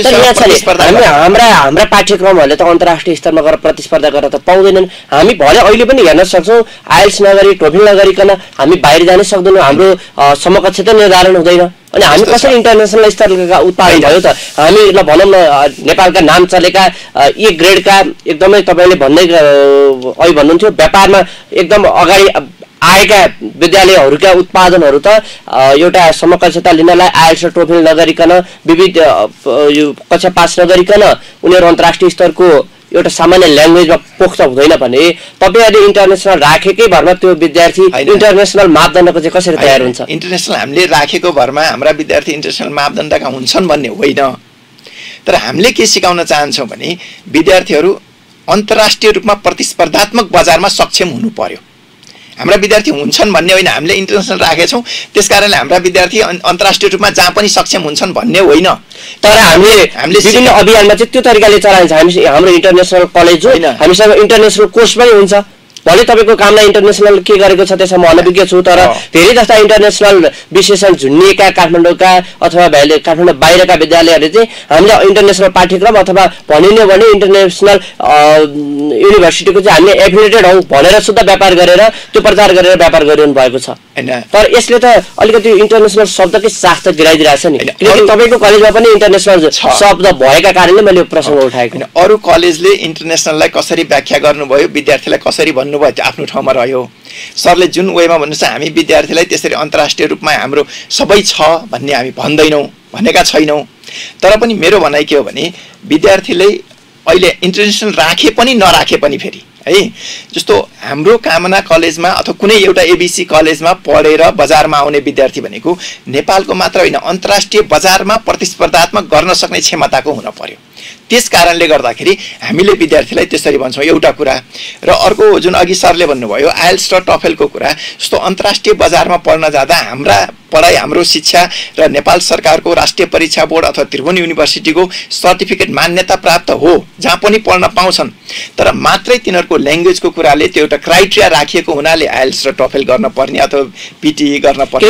हाम्रा पाठ्यक्रमहरूले त अन्तर्राष्ट्रिय स्तरमा गएर प्रतिस्पर्धा गरेर त पाउँदैनन्। हामी भले अहिले पनि हेर्न सक्छौँ आइएल्स नगरी टोफल नगरिकन हामी बाहिर जानै सक्दैनौँ, हाम्रो समकक्ष त निर्धारण हुँदैन। अनि हामी कसरी इन्टरनेसनल स्तरका उत्पादन भयो त? हामी ल भनौँ न नेपालका नाम चलेका ए ग्रेडका एकदमै तपाईँले अघि भन्नुहुन्थ्यो व्यापारमा एकदम अगाडि आएका विद्यालयहरूका उत्पादनहरू त एउटा समकक्षता लिनलाई आइएल्स र टोफल नगरिकन विविध कक्षा पास नगरिकन उनीहरू अन्तर्राष्ट्रिय स्तरको एउटा सामान्य ल्याङ्ग्वेजमा पोख्त हुँदैन भने तपाईँहरूले इन्टरनेसनल राखेकै भरमा त्यो विद्यार्थी इन्टरनेसनल मापदण्डको चाहिँ कसरी तयार हुन्छ? इन्टरनेसनल हामीले राखेको भरमा हाम्रा विद्यार्थी इन्टरनेसनल मापदण्डका हुन्छन् भन्ने होइन, तर हामीले के सिकाउन चाहन्छौँ भने विद्यार्थीहरू अन्तर्राष्ट्रिय रूपमा प्रतिस्पर्धात्मक बजारमा सक्षम हुनु पर्यो। हाम्रा विद्यार्थी हुन्छन् भन्ने होइन, हामीले इन्टरनेसनल राखेछौँ त्यसकारणले हाम्रा विद्यार्थी अन्तर्राष्ट्रिय रूपमा जहाँ पनि सक्षम हुन्छन् भन्ने होइन। तर हामीले विभिन्न अभियानमा चाहिँ त्यो तरिकाले चलाइन्छ। हाम्रो इन्टरनेसनल कलेज होइन, हामीसँग इन्टरनेसनल कोर्स पनि हुन्छ। भले तपाईँको काममा इन्टरनेसनल के गरेको छ त्यसमा म अनभिज्ञ छु, तर धेरै जस्ता इन्टरनेसनल विशेषण झुन्निएका काठमाडौँका अथवा काठमाडौँ बाहिरका विद्यालयहरूले चाहिँ हामीले इन्टरनेसनल पाठ्यक्रम अथवा भनिने भने इन्टरनेसनल युनिभर्सिटीको चाहिँ हामीले एफिलिएटेड हौँ भनेर शुद्ध व्यापार गरेर त्यो प्रचार गरेर व्यापार गरिरहनु भएको छ। तर यसले त अलिकति इन्टरनेसनल शब्दकै साथ त गिराइदिरहेछ नि, किनकि तपाईँको कलेजमा पनि इन्टरनेसनल शब्द भएका कारणले मैले यो प्रसङ्ग उठाएको। अरू कलेजले इन्टरनेसनललाई कसरी व्याख्या गर्नुभयो, विद्यार्थीलाई कसरी भन्नुभयो त्यो आफ्नो ठाउँमा रह्यो। सरले जुन वेमा भन्नुहुन्छ हामी विद्यार्थीलाई त्यसरी अन्तर्राष्ट्रिय रूपमा हाम्रो सबै छ भन्ने हामी भन्दैनौँ, भनेका छैनौँ। तर पनि मेरो भनाइ के हो भने विद्यार्थीले अहिले इन्टरनेसनल राखे पनि नराखे पनि फेरि है, जस्तो हाम्रो कामना कलेजमा अथवा कुनै एउटा एबिसी कलेजमा पढेर बजारमा आउने विद्यार्थी भनेको नेपालको मात्र होइन अन्तर्राष्ट्रिय बजारमा प्रतिस्पर्धात्मक गर्न सक्ने क्षमताको हुन पर्यो। त्यस कारणले गर्दाखेरि हामीले विद्यार्थीलाई त्यसरी भन्छौँ एउटा कुरा। र अर्को जुन अघि सरले भन्नुभयो आइएल्स र टफेलको कुरा, जस्तो अन्तर्राष्ट्रिय बजारमा पढ्न जाँदा हाम्रा पढाइ हाम्रो शिक्षा र नेपाल सरकारको राष्ट्रिय परीक्षा बोर्ड अथवा त्रिभुवन युनिभर्सिटीको सर्टिफिकेट मान्यता प्राप्त हो जहाँ पनि पढ्न पाउँछन्, तर मात्रै तिनीहरूको ल्याङ्ग्वेजको कुराले त्यो एउटा क्राइटेरिया राखिएको हुनाले आइएल्स र टफेल गर्न पर्ने अथवा पिटी गर्न पर्ने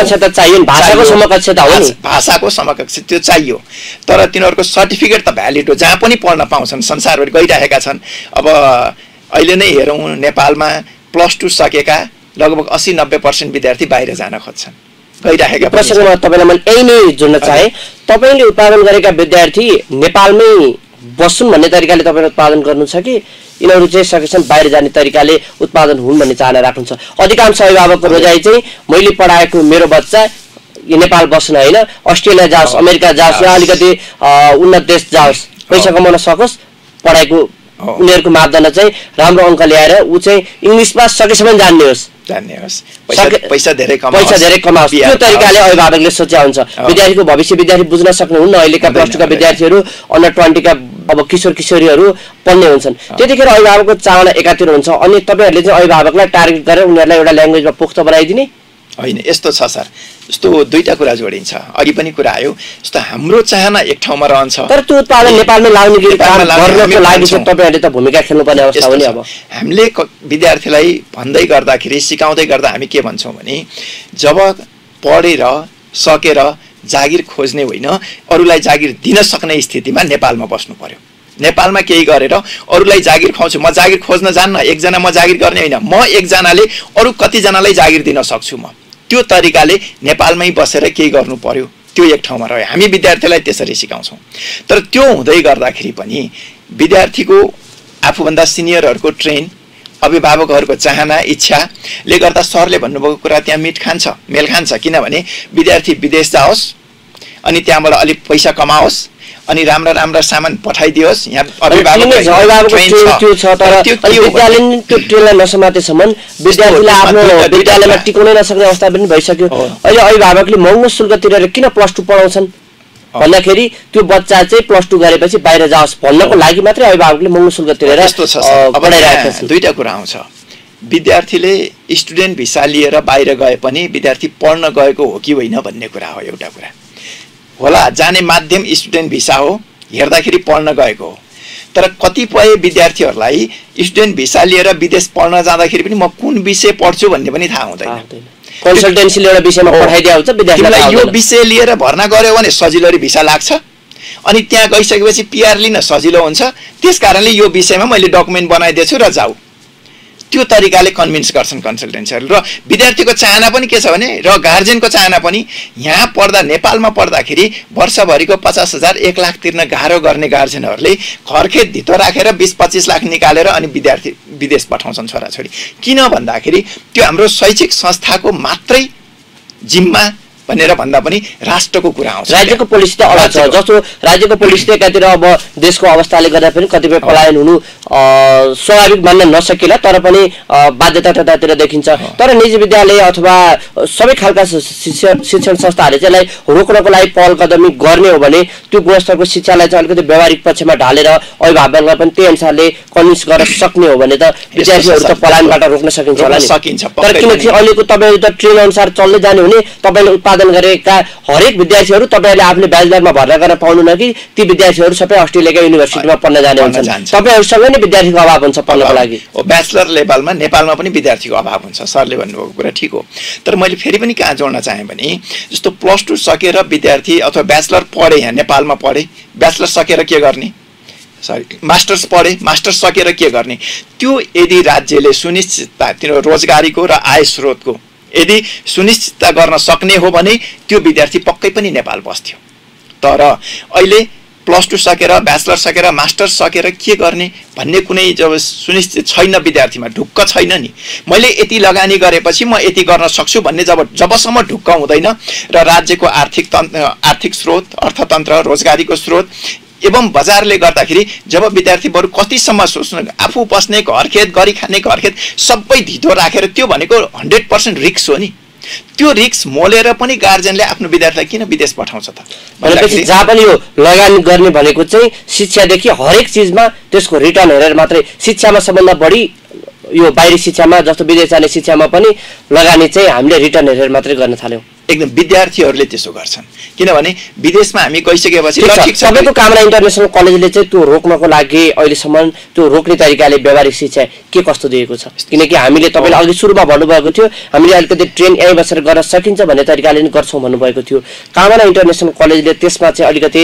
भाषाको समकक्ष त्यो चाहियो। तर तिनीहरूको सर्टिफिकेट त भ्यालिड हो, जहाँ पनि पढ्न पाउँछन्, संसारभरि गइरहेका छन्। अब अहिले नै हेरौँ नेपालमा +2 सकेका लगभग 80-90% विद्यार्थी बाहिर जान खोज्छन्, गइरहेका। प्रसङ्गमा तपाईँलाई मैले यही नै जोड्न चाहे, तपाईँले उत्पादन गरेका विद्यार्थी नेपालमै बस्छन् भन्ने तरिकाले तपाईँले उत्पादन गर्नु छ कि यिनीहरू चाहिँ सकेसम्म बाहिर जाने तरिकाले उत्पादन हुन् भन्ने चाहना राख्नुहुन्छ? अधिकांश अभिभावकको रोजाइ चाहिँ मैले पढाएको मेरो बच्चा नेपाल बस्न होइन अस्ट्रेलिया जाओस्, अमेरिका जाओस्, या अलिकति उन्नत देश जाओस्, पैसा कमाउन सकोस्, पढाइको उनीहरूको मापदण्ड चाहिँ राम्रो अङ्क ल्याएर ऊ चाहिँ इङ्ग्लिसमा सकेसम्म जान्ने होस्, पैसा धेरै कमाओस्, त्यो तरिकाले अभिभावकले सोच्या हुन्छ। विद्यार्थीको भविष्य विद्यार्थी बुझ्न सक्नुहुन्न। अहिलेका +2 का विद्यार्थीहरू अन्डर 20 का अब किशोर किशोरीहरू पढ्ने हुन्छन्, त्यतिखेर अभिभावकको चाहना एकातिर हुन्छ। अनि तपाईँहरूले चाहिँ अभिभावकलाई टार्गेट गरेर उनीहरूलाई एउटा ल्याङ्ग्वेजमा पुख्ता बनाइदिने होइन, यस्तो छ सर। जस्तो दुईटा कुरा जोडिन्छ, अघि पनि कुरा आयो, जस्तो हाम्रो चाहना एक ठाउँमा रहन्छ, तर त्यो उत्पादन नेपालमै लाग्ने गर्नको लागि चाहिँ तपाईँहरूले त भूमिका खेल्नुपर्ने अवस्था हो नि। अब हामीले विद्यार्थीलाई भन्दै गर्दाखेरि सिकाउँदै गर्दा हामी के भन्छौँ भने जब पढेर सकेर जागिर खोज्ने होइन अरूलाई जागिर दिन सक्ने स्थितिमा नेपालमा बस्नु पर्यो। नेपालमा केही गरेर अरूलाई जागिर खुवाउँछु, म जागिर खोज्न जान्न, एकजना म जागिर गर्ने होइन, म एकजनाले अरू कतिजनालाई जागिर दिन सक्छु, म त्यो तरिकाले नेपालमै बसेर केही गर्नु पर्यो। त्यो एक ठाउँमा रह्यो, हामी विद्यार्थीलाई त्यसरी सिकाउँछौँ। तर त्यो हुँदै गर्दाखेरि पनि विद्यार्थीको आफूभन्दा सिनियरहरूको ट्रेन, अभिभावकहरूको चाहना इच्छाले गर्दा सरले भन्नुभएको कुरा त्यहाँ मेल खान्छ। किनभने विद्यार्थी विदेश जाओस् अनि त्यहाँबाट अलिक पैसा कमाओस् अनि राम्रो राम्रो सामान पठाइदियोस्। यहाँ अभिभावकको त्यो छ तर विद्यालयले त्यो ट्रेनलाई नसमातेसम्म विद्यार्थीले आफ्नो विद्यालयमा टिकाउनै नसक्ने अवस्था पनि भइसक्यो। अहिले अभिभावकले महँगो शुल्क तिरेर किन +2 पढाउँछन् भन्दाखेरि त्यो बच्चा चाहिँ +2 गरेपछि बाहिर जाओस् भन्नको लागि मात्रै अभिभावकले महँगो शुल्क तिरेर पढाइरहेका छन्। दुईटा कुरा आउँछ, विद्यार्थीले स्टुडेन्ट भिसा लिएर बाहिर गए पनि विद्यार्थी पढ्न गएको हो कि होइन भन्ने कुरा हो। एउटा कुरा होला जाने माध्यम स्टुडेन्ट भिसा हो, हेर्दाखेरि पढ्न गएको हो, तर कतिपय विद्यार्थीहरूलाई स्टुडेन्ट भिसा लिएर विदेश पढ्न जाँदाखेरि पनि म कुन विषय पढ्छु भन्ने पनि थाहा हुँदैन। कन्सल्टेन्सीले एउटा विषयमा पठाइदिया हुन्छ, विद्यार्थीलाई यो विषय लिएर भर्ना गर्यो भने सजिलो भिसा लाग्छ अनि त्यहाँ गइसकेपछि PR लिन सजिलो हुन्छ। त्यसकारणले यो विषयमा मैले डकुमेन्ट बनाइदिएछु र जाऊ, त्यो तरिकाले कन्भिन्स गर्छन् कन्सल्टेन्सीहरू। र विद्यार्थीको चाहना पनि के छ भने र गार्जेनको चाहना पनि यहाँ पढ्दा नेपालमा पढ्दाखेरि वर्षभरिको 50,000 1 लाख तिर्न गाह्रो गर्ने गार्जेनहरूले घरखेत धितो राखेर 20-25 लाख निकालेर अनि विद्यार्थी विदेश पठाउँछन् छोराछोरी। किन भन्दाखेरि त्यो हाम्रो शैक्षिक संस्थाको मात्रै जिम्मा भनेर भन्दा पनि राष्ट्रको कुरा आउँछ। राज्यको पोलिसी त अलग छ, जस्तो राज्यको पोलिसी त एकातिर अब देशको अवस्थाले गर्दा पनि कतिपय पलायन हुनु स्वाभाविक मान्न नसकिला, तर पनि बाध्यता त्यतातिर देखिन्छ। तर निजी विद्यालय अथवा सबै खालका शिक्षण संस्थाहरूले चाहिँ रोक्नको लागि पहल कदमी गर्ने हो भने त्यो गुणस्तरको शिक्षालाई चाहिँ अलिकति व्यावहारिक पक्षमा ढालेर अभिभावकलाई पनि त्यही अनुसारले कन्भिन्स गर्न सक्ने हो भने त विद्यार्थीहरू त पलायनबाट रोक्न सकिन्छ होला नि। तर किनकि अहिलेको तपाईँहरू त ट्रेन अनुसार चल्दै जाने हुने तपाईँले उत्पादन गरेका हरेक विद्यार्थीहरू तपाईँहरूले आफ्नो ब्याचलरमा भर्ना गर्न पाउनुहुन्न कि ती विद्यार्थीहरू सबै अस्ट्रेलियाका युनिभर्सिटीमा पढ्न जाने हुन्छन्। तपाईँहरूसँग नै विद्यार्थीको अभाव हुन्छ पढ्नको लागि। ब्याचलर लेभलमा नेपालमा पनि विद्यार्थीको अभाव हुन्छ, सरले भन्नुभएको कुरा ठिक हो। तर मैले फेरि पनि कहाँ जोड्न चाहेँ भने जस्तो +2 सकेर विद्यार्थी अथवा ब्याचलर पढे, यहाँ नेपालमा पढे, ब्याचलर सकेर के गर्ने, मास्टर्स पढे, मास्टर्स सकेर के गर्ने, त्यो यदि राज्यले सुनिश्चितता तिनीहरू रोजगारीको र आय स्रोतको यदि सुनिश्चितता गर्न सक्ने हो भने त्यो विद्यार्थी पक्कै पनि नेपाल बस्थ्यो। तर अहिले +2 सकेर ब्याचलर सकेर मास्टर्स सकेर के गर्ने भन्ने कुनै जब सुनिश्चित छैन, विद्यार्थीमा ढुक्क छैन नि, मैले यति लगानी गरेपछि म यति गर्न सक्छु भन्ने जबसम्म ढुक्क हुँदैन र राज्यको आर्थिक स्रोत, अर्थतन्त्र, रोजगारीको स्रोत एवं बजारले गर्दाखेरि जब विद्यार्थी बरु कतिसम्म सोच्नु आफू बस्ने घरखेत गरी खाने घरखेत सबै धितो राखेर, त्यो भनेको 100% रिस्क हो नि। त्यो रिस्क मोलेर पनि गार्जेनले आफ्नो विद्यार्थीलाई किन विदेश पठाउँछ त? भनेपछि जहाँ पनि यो लगानी गर्ने भनेको चाहिँ शिक्षादेखि हरेक चिजमा त्यसको रिटर्न हेरेर मात्रै, शिक्षामा सबभन्दा बढी यो बाहिरी शिक्षामा जस्तो विदेश जाने शिक्षामा पनि लगानी चाहिँ हामीले रिटर्न हेरेर मात्रै गर्न थाल्यौँ। एकदम विद्यार्थीहरूले त्यसो गर्छन्, किनभने विदेशमा हामी गइसकेपछि तपाईँको कामरा इन्टरनेसनल कलेजले चाहिँ त्यो रोक्नको लागि अहिलेसम्म त्यो रोक्ने तरिकाले व्यावहारिक शिक्षा के कस्तो दिएको छ? किनकि हामीले तपाईँले अघि सुरुमा भन्नुभएको थियो हामीले अलिकति ट्रेन यहीँ बसेर गर्न सकिन्छ भन्ने तरिकाले नै गर्छौँ भन्नुभएको थियो। कामरा इन्टरनेसनल कलेजले त्यसमा चाहिँ अलिकति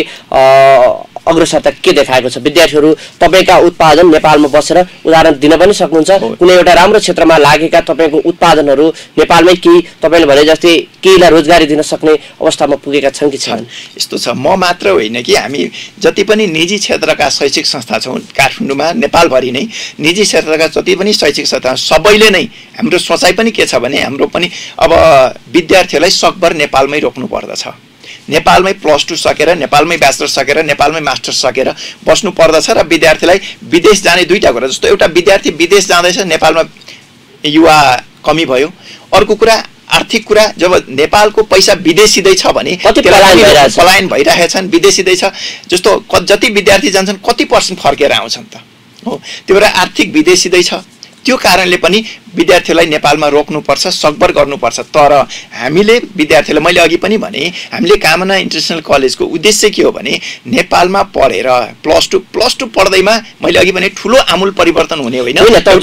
अग्रसरता के देखाएको छ? विद्यार्थीहरू तपाईँका उत्पादन नेपालमा बसेर उदाहरण दिन पनि सक्नुहुन्छ, कुनै एउटा राम्रो क्षेत्रमा लागेका तपाईँको उत्पादनहरू नेपालमै केही तपाईँले भने जस्तै केहीलाई रोजगारी दिन सक्ने अवस्थामा पुगेका छन् कि छैनन्? यस्तो छ, म मात्र होइन कि हामी जति पनि निजी क्षेत्रका शैक्षिक संस्था छौँ काठमाडौँमा, नेपालभरि नै निजी क्षेत्रका जति पनि शैक्षिक संस्था सबैले नै हाम्रो सोचाइ पनि के छ भने हाम्रो पनि अब विद्यार्थीहरूलाई सकभर नेपालमै रोक्नु पर्दछ। नेपालमै +2 सकेर, नेपालमै ब्याचलर सकेर, नेपालमै मास्टर्स सकेर बस्नु पर्दछ र विद्यार्थीलाई विदेश जाने दुईटा कुरा, जस्तो एउटा विद्यार्थी विदेश जाँदैछ, नेपालमा युवा कमी भयो, अर्को कुरा आर्थिक कुरा, जब नेपालको पैसा विदेशिँदै छ भने पलायन भइरहेछन्, विदेशिँदै छ, जस्तो जति विद्यार्थी जान्छन् कति % फर्केर आउँछन् त हो, त्यो भएर आर्थिक विदेशिँदै छ। त्यो कारणले पनि विद्यार्थीलाई नेपालमा रोक्नुपर्छ, सकभर गर्नुपर्छ। तर हामीले विद्यार्थीलाई मैले अघि पनि भने हामीले कामना इन्टरनेसनल कलेजको उद्देश्य के हो भने नेपालमा पढेर +2 पढ्दैमा मैले अघि भने ठुलो आमूल परिवर्तन हुने होइन।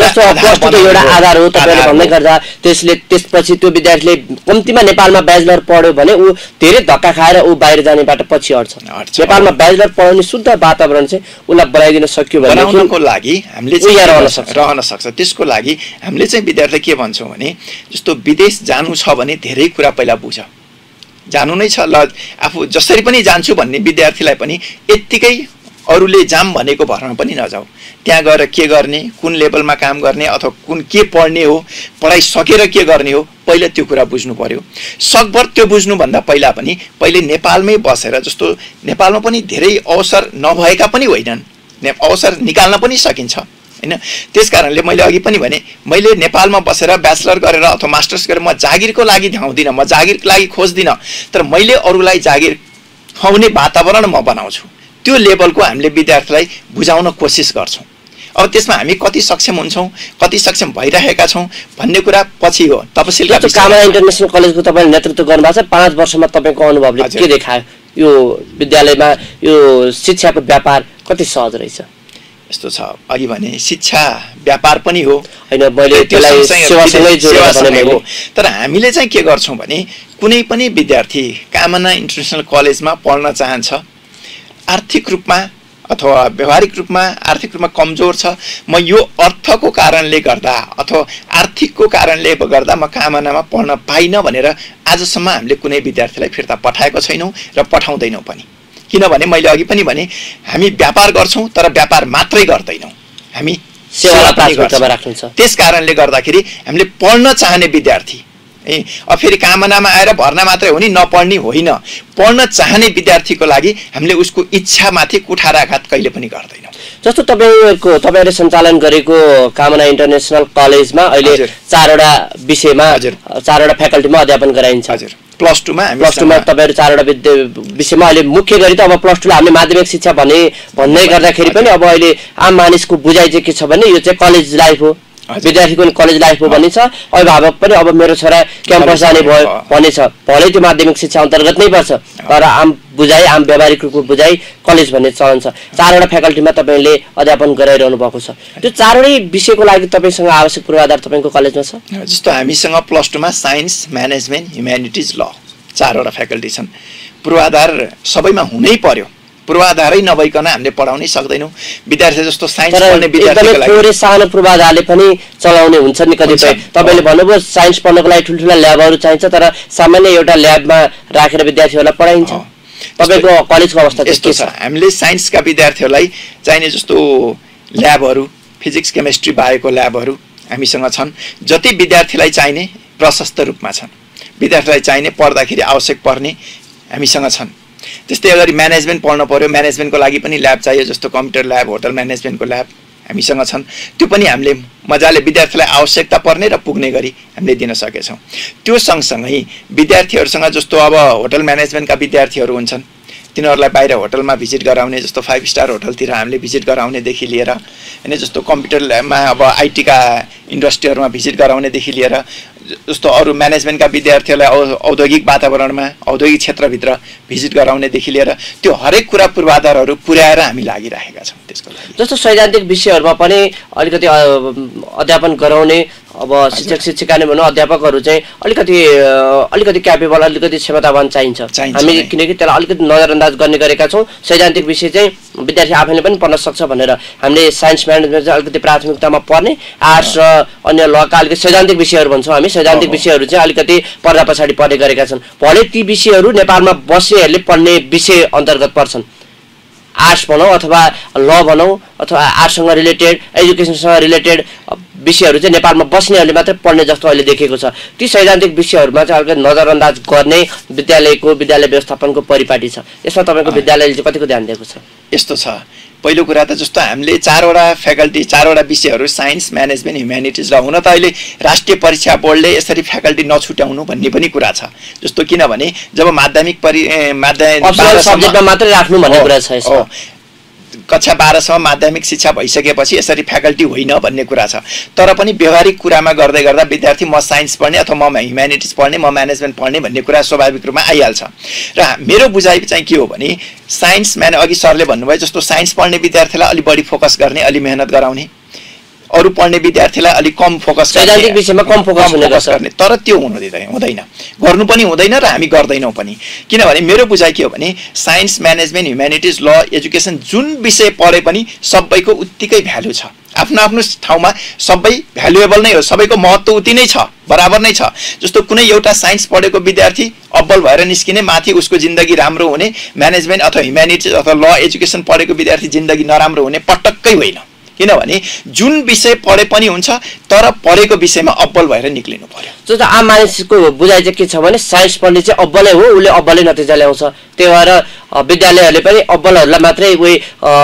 एउटा आधार हो तपाईँले भन्दै गर्दा, त्यसपछि त्यो विद्यार्थीले कम्तीमा नेपालमा ब्याचलर पढ्यो भने ऊ धेरै धक्का खाएर ऊ बाहिर जाने बाटो पछि हट्छ। नेपालमा ब्याचलर पढाउने शुद्ध वातावरण चाहिँ उसलाई बनाइदिन सक्यो भने बनाउनको लागि हामीले रहन सक्छ। त्यसको लागि हामीले चाहिँ विद्यार्थीलाई के भन्छौँ भने जस्तो विदेश जानु छ भने धेरै कुरा पहिला बुझ, जानु नै छ ल आफू जसरी पनि जान्छु भन्ने विद्यार्थीलाई पनि यत्तिकै अरूले जाम भनेको भरमा पनि नजाऊ। त्यहाँ गएर के गर्ने, कुन लेभलमा काम गर्ने अथवा कुन के पढ्ने हो, पढाइ सकेर के गर्ने हो, पहिला त्यो कुरा बुझ्नु पर्यो। सकभर त्यो बुझ्नुभन्दा पहिला पनि पहिले नेपालमै बसेर, जस्तो नेपालमा पनि धेरै अवसर नभएका पनि होइनन्, अवसर निकाल्न पनि सकिन्छ हैन। त्यसकारणले मैले अघि पनि भने, मैले नेपालमा बसेर ब्याचलर गरेर अथवा मास्टर्स गरेर म जागिरको लागि धाउँदिनँ, म जागिरको लागि खोज्दिनँ, तर मैले अरूलाई जागिर खुवाउने वातावरण म बनाउँछु। त्यो लेभलको हामीले विद्यार्थीलाई बुझाउन कोसिस गर्छौँ। अब त्यसमा हामी कति सक्षम हुन्छौँ, कति सक्षम भइरहेका छौँ भन्ने कुरा पछि हो। तपसिलका कामना इन्टरनेसनल कलेजको तपाईँले नेतृत्व गर्नुभएको छ, 5 वर्षमा तपाईँको अनुभवले के देखायो? यो विद्यालयमा यो शिक्षाको व्यापार कति सहज रहेछ? यस्तो छ, अघि भने शिक्षा व्यापार पनि हो हैन, मैले त्यसलाई सेवासँगै जोडेर हो। तर हामीले चाहिँ के गर्छौँ भने, कुनै पनि विद्यार्थी कामना इन्टरनेसनल कलेजमा पढ्न चाहन्छ, आर्थिक रूपमा अथवा व्यवहारिक रूपमा आर्थिक रूपमा कमजोर छ, म यो अर्थको कारणले गर्दा अथवा आर्थिकको कारणले गर्दा म कामनामा पढ्न पाइनँ भनेर आजसम्म हामीले कुनै विद्यार्थीलाई फिर्ता पठाएको छैनौँ र पठाउँदैनौँ पनि। किनभने मैले अघि पनि भने, हामी व्यापार गर्छौँ तर व्यापार मात्रै गर्दैनौँ, हामी सेवा पनि गर्छौँ। त्यस कारणले गर्दाखेरि हामीले पढ्न चाहने विद्यार्थी अब फेरि कामनामा आएर भर्ना मात्रै हो नि, नपढ्ने होइन, पढ्न चाहने विद्यार्थीको लागि हामीले उसको इच्छामाथि कुठाराघात कहिले पनि गर्दैनौँ। जस्तो तपाईँहरूले सञ्चालन गरेको कामना इन्टरनेसनल कलेजमा अहिले 4वटा विषयमा 4वटा फ्याकल्टीमा अध्यापन गराइन्छ। हजुर, प्लस टूमा तपाईँहरू 4वटा विषयमा अहिले मुख्य गरी त अब प्लस टूलाई हामीले माध्यमिक शिक्षा भन्दै गर्दाखेरि पनि अब अहिले आम मानिसको बुझाइ चाहिँ के छ भने, यो चाहिँ कलेज लाइफ हो, विद्यार्थीको कलेज लाइफ हो भन्ने छ। अभिभावक पनि अब मेरो छोरा क्याम्पस जाने भयो भन्ने छ, भलै त्यो माध्यमिक शिक्षा अन्तर्गत नै पर्छ, तर आम बुझाइ, आम व्यावहारिक रूपको बुझाइ कलेज भन्ने चलन छ। 4वटा फ्याकल्टीमा तपाईँले अध्यापन गराइरहनु भएको छ। त्यो 4वटै विषयको लागि तपाईँसँग आवश्यक पूर्वाधार तपाईँको कलेजमा छ? जस्तो हामीसँग प्लस टूमा साइन्स, म्यानेजमेन्ट, ह्युम्यानिटिज, ल 4वटा फ्याकल्टी छन्। पूर्वाधार सबैमा हुनै पर्यो, पूर्वाधारै नभइकन हामीले पढाउनै सक्दैनौँ। विद्यार्थी जस्तो साइन्स पढ्ने विद्यार्थीको लागि थोरै सानो पूर्वाधारले पनि चलाउने हुन्छ नि कतिपय। तपाईँले भन्नुभयो साइन्स पढ्नको लागि ठुल्ठुला ल्याबहरू चाहिन्छ, तर सामान्य एउटा ल्याबमा राखेर विद्यार्थीहरूलाई पढाइन्छ। तपाईँको कलेजको अवस्था यस्तो छ, हामीले साइन्सका विद्यार्थीहरूलाई चाहिने जस्तो ल्याबहरू, फिजिक्स, केमिस्ट्री, बायोको ल्याबहरू हामीसँग छन्। जति विद्यार्थीलाई चाहिने प्रशस्त रूपमा छन्, विद्यार्थीलाई चाहिने पढ्दाखेरि आवश्यक पर्ने हामीसँग छन्। त्यस्तै अगाडि म्यानेजमेन्ट पढ्नु पर्यो, म्यानेजमेन्टको लागि पनि ल्याब चाहियो, जस्तो कम्प्युटर ल्याब, होटल म्यानेजमेन्टको ल्याब हामीसँग छन्। त्यो पनि हामीले मजाले विद्यार्थीलाई आवश्यकता पर्ने र पुग्ने गरी हामीले दिन सकेछौँ। त्यो सँगसँगै विद्यार्थीहरूसँग जस्तो अब होटल म्यानेजमेन्टका विद्यार्थीहरू हुन्छन्, तिनीहरूलाई बाहिर होटलमा भिजिट गराउने, जस्तो 5 स्टार होटलतिर हामीले भिजिट गराउनेदेखि लिएर हैन, जस्तो कम्प्युटरमा अब आइटीका इन्डस्ट्रीहरूमा भिजिट गराउनेदेखि लिएर, जस्तो अरू म्यानेजमेन्टका विद्यार्थीहरूलाई औद्योगिक वातावरणमा, औद्योगिक क्षेत्रभित्र भिजिट गराउनेदेखि लिएर त्यो हरेक कुरा पूर्वाधारहरू पुर्याएर हामी लागिरहेका छौँ। त्यसको लागि जस्तो सैद्धान्तिक विषयहरूमा पनि अलिकति अध्यापन गराउने अब शिक्षक शिक्षिका नै भनौँ, अध्यापकहरू चाहिँ अलिकति क्यापेबल, अलिकति क्षमतावान चाहिन्छ। हामी किनकि त्यसलाई अलिकति नजरअन्दाज गर्ने गरेका छौँ। सैद्धान्तिक विषय चाहिँ विद्यार्थी आफैले पनि पढ्न सक्छ भनेर हामीले साइन्स म्यानेजमेन्ट चाहिँ अलिकति प्राथमिकतामा पर्ने, आर्ट्स र अन्य लका अलिकति सैद्धान्तिक विषयहरू भन्छौँ हामी। सैद्धान्तिक विषयहरू चाहिँ अलिकति पर्दा पछाडि पढ्ने गरेका छन्। भले ती विषयहरू नेपालमा बस्नेहरूले पढ्ने विषय अन्तर्गत पर्छन्। आर्ट्स भनौँ अथवा ल भनौँ अथवा आर्ट्ससँग रिलेटेड, एजुकेसनसँग रिलेटेड विषयहरू चाहिँ नेपालमा बस्नेहरूले मात्रै पढ्ने जस्तो अहिले देखेको छ। ती सैद्धान्तिक विषयहरूमा चाहिँ अलिकति नजरअन्दाज गर्ने विद्यालय व्यवस्थापनको परिपाटी छ। यसमा तपाईँको विद्यालयले चाहिँ कतिको ध्यान दिएको छ? यस्तो छ, पहिलो कुरा त जस्तो हामीले 4वटा फ्याकल्टी, 4वटा विषयहरू साइन्स, म्यानेजमेन्ट, ह्युम्यानिटिज र हुन त अहिले राष्ट्रिय परीक्षा बोर्डले यसरी फ्याकल्टी नछुट्याउनु भन्ने पनि कुरा छ। जस्तो किनभने जब माध्यमिक सब्जेक्टमा मात्रै राख्नु भन्ने कुरा छ यसमा। कक्षा 12सम्म माध्यमिक शिक्षा भइसकेपछि यसरी फ्याकल्टी होइन भन्ने कुरा छ। तर पनि व्यवहारिक कुरामा गर्दै गर्दा विद्यार्थी म साइन्स पढ्ने अथवा म ह्युम्यानिटिज पढ्ने, म म्यानेजमेन्ट पढ्ने भन्ने कुरा स्वाभाविक रूपमा आइहाल्छ। र मेरो बुझाइ चाहिँ के हो भने, साइन्स अघि सरले भन्नुभयो जस्तो साइन्स पढ्ने विद्यार्थीलाई अलि बढी फोकस गर्ने, अलि मेहनत गराउने, अरू पढ्ने विद्यार्थीलाई अलिक कम फोकस सैद्धान्तिक विषयमा कम फोकस हुने गर्छ। तर त्यो हुँदैन, गर्नु पनि हुँदैन र हामी गर्दैनौँ पनि। किनभने मेरो बुझाइ के हो भने science, management, humanities, law, education जुन विषय पढे पनि सबैको उत्तिकै भ्यालु छ। आफ्नो आफ्नो ठाउँमा सबै भ्यालुएबल नै हो, सबैको महत्त्व उति नै छ, बराबर नै छ। जस्तो कुनै एउटा साइन्स पढेको विद्यार्थी अब्बल भएर निस्किने, माथि उसको जिन्दगी राम्रो हुने, म्यानेजमेन्ट अथवा ह्युम्यानिटिज अथवा ल, एजुकेसन पढेको विद्यार्थी जिन्दगी नराम्रो हुने पटक्कै होइन। किनभने जुन विषय पढे पनि हुन्छ, तर पढेको विषयमा अब्बल भएर निक्लिनु पर्यो। जस्तो आम मानिसको बुझाइ चाहिँ के छ भने साइन्स पढ्ने चाहिँ अब्बलै हो, उसले अब्बलै नतिजा ल्याउँछ। त्यही भएर विद्यालयहरूले पनि अब्बलहरूलाई मात्रै उही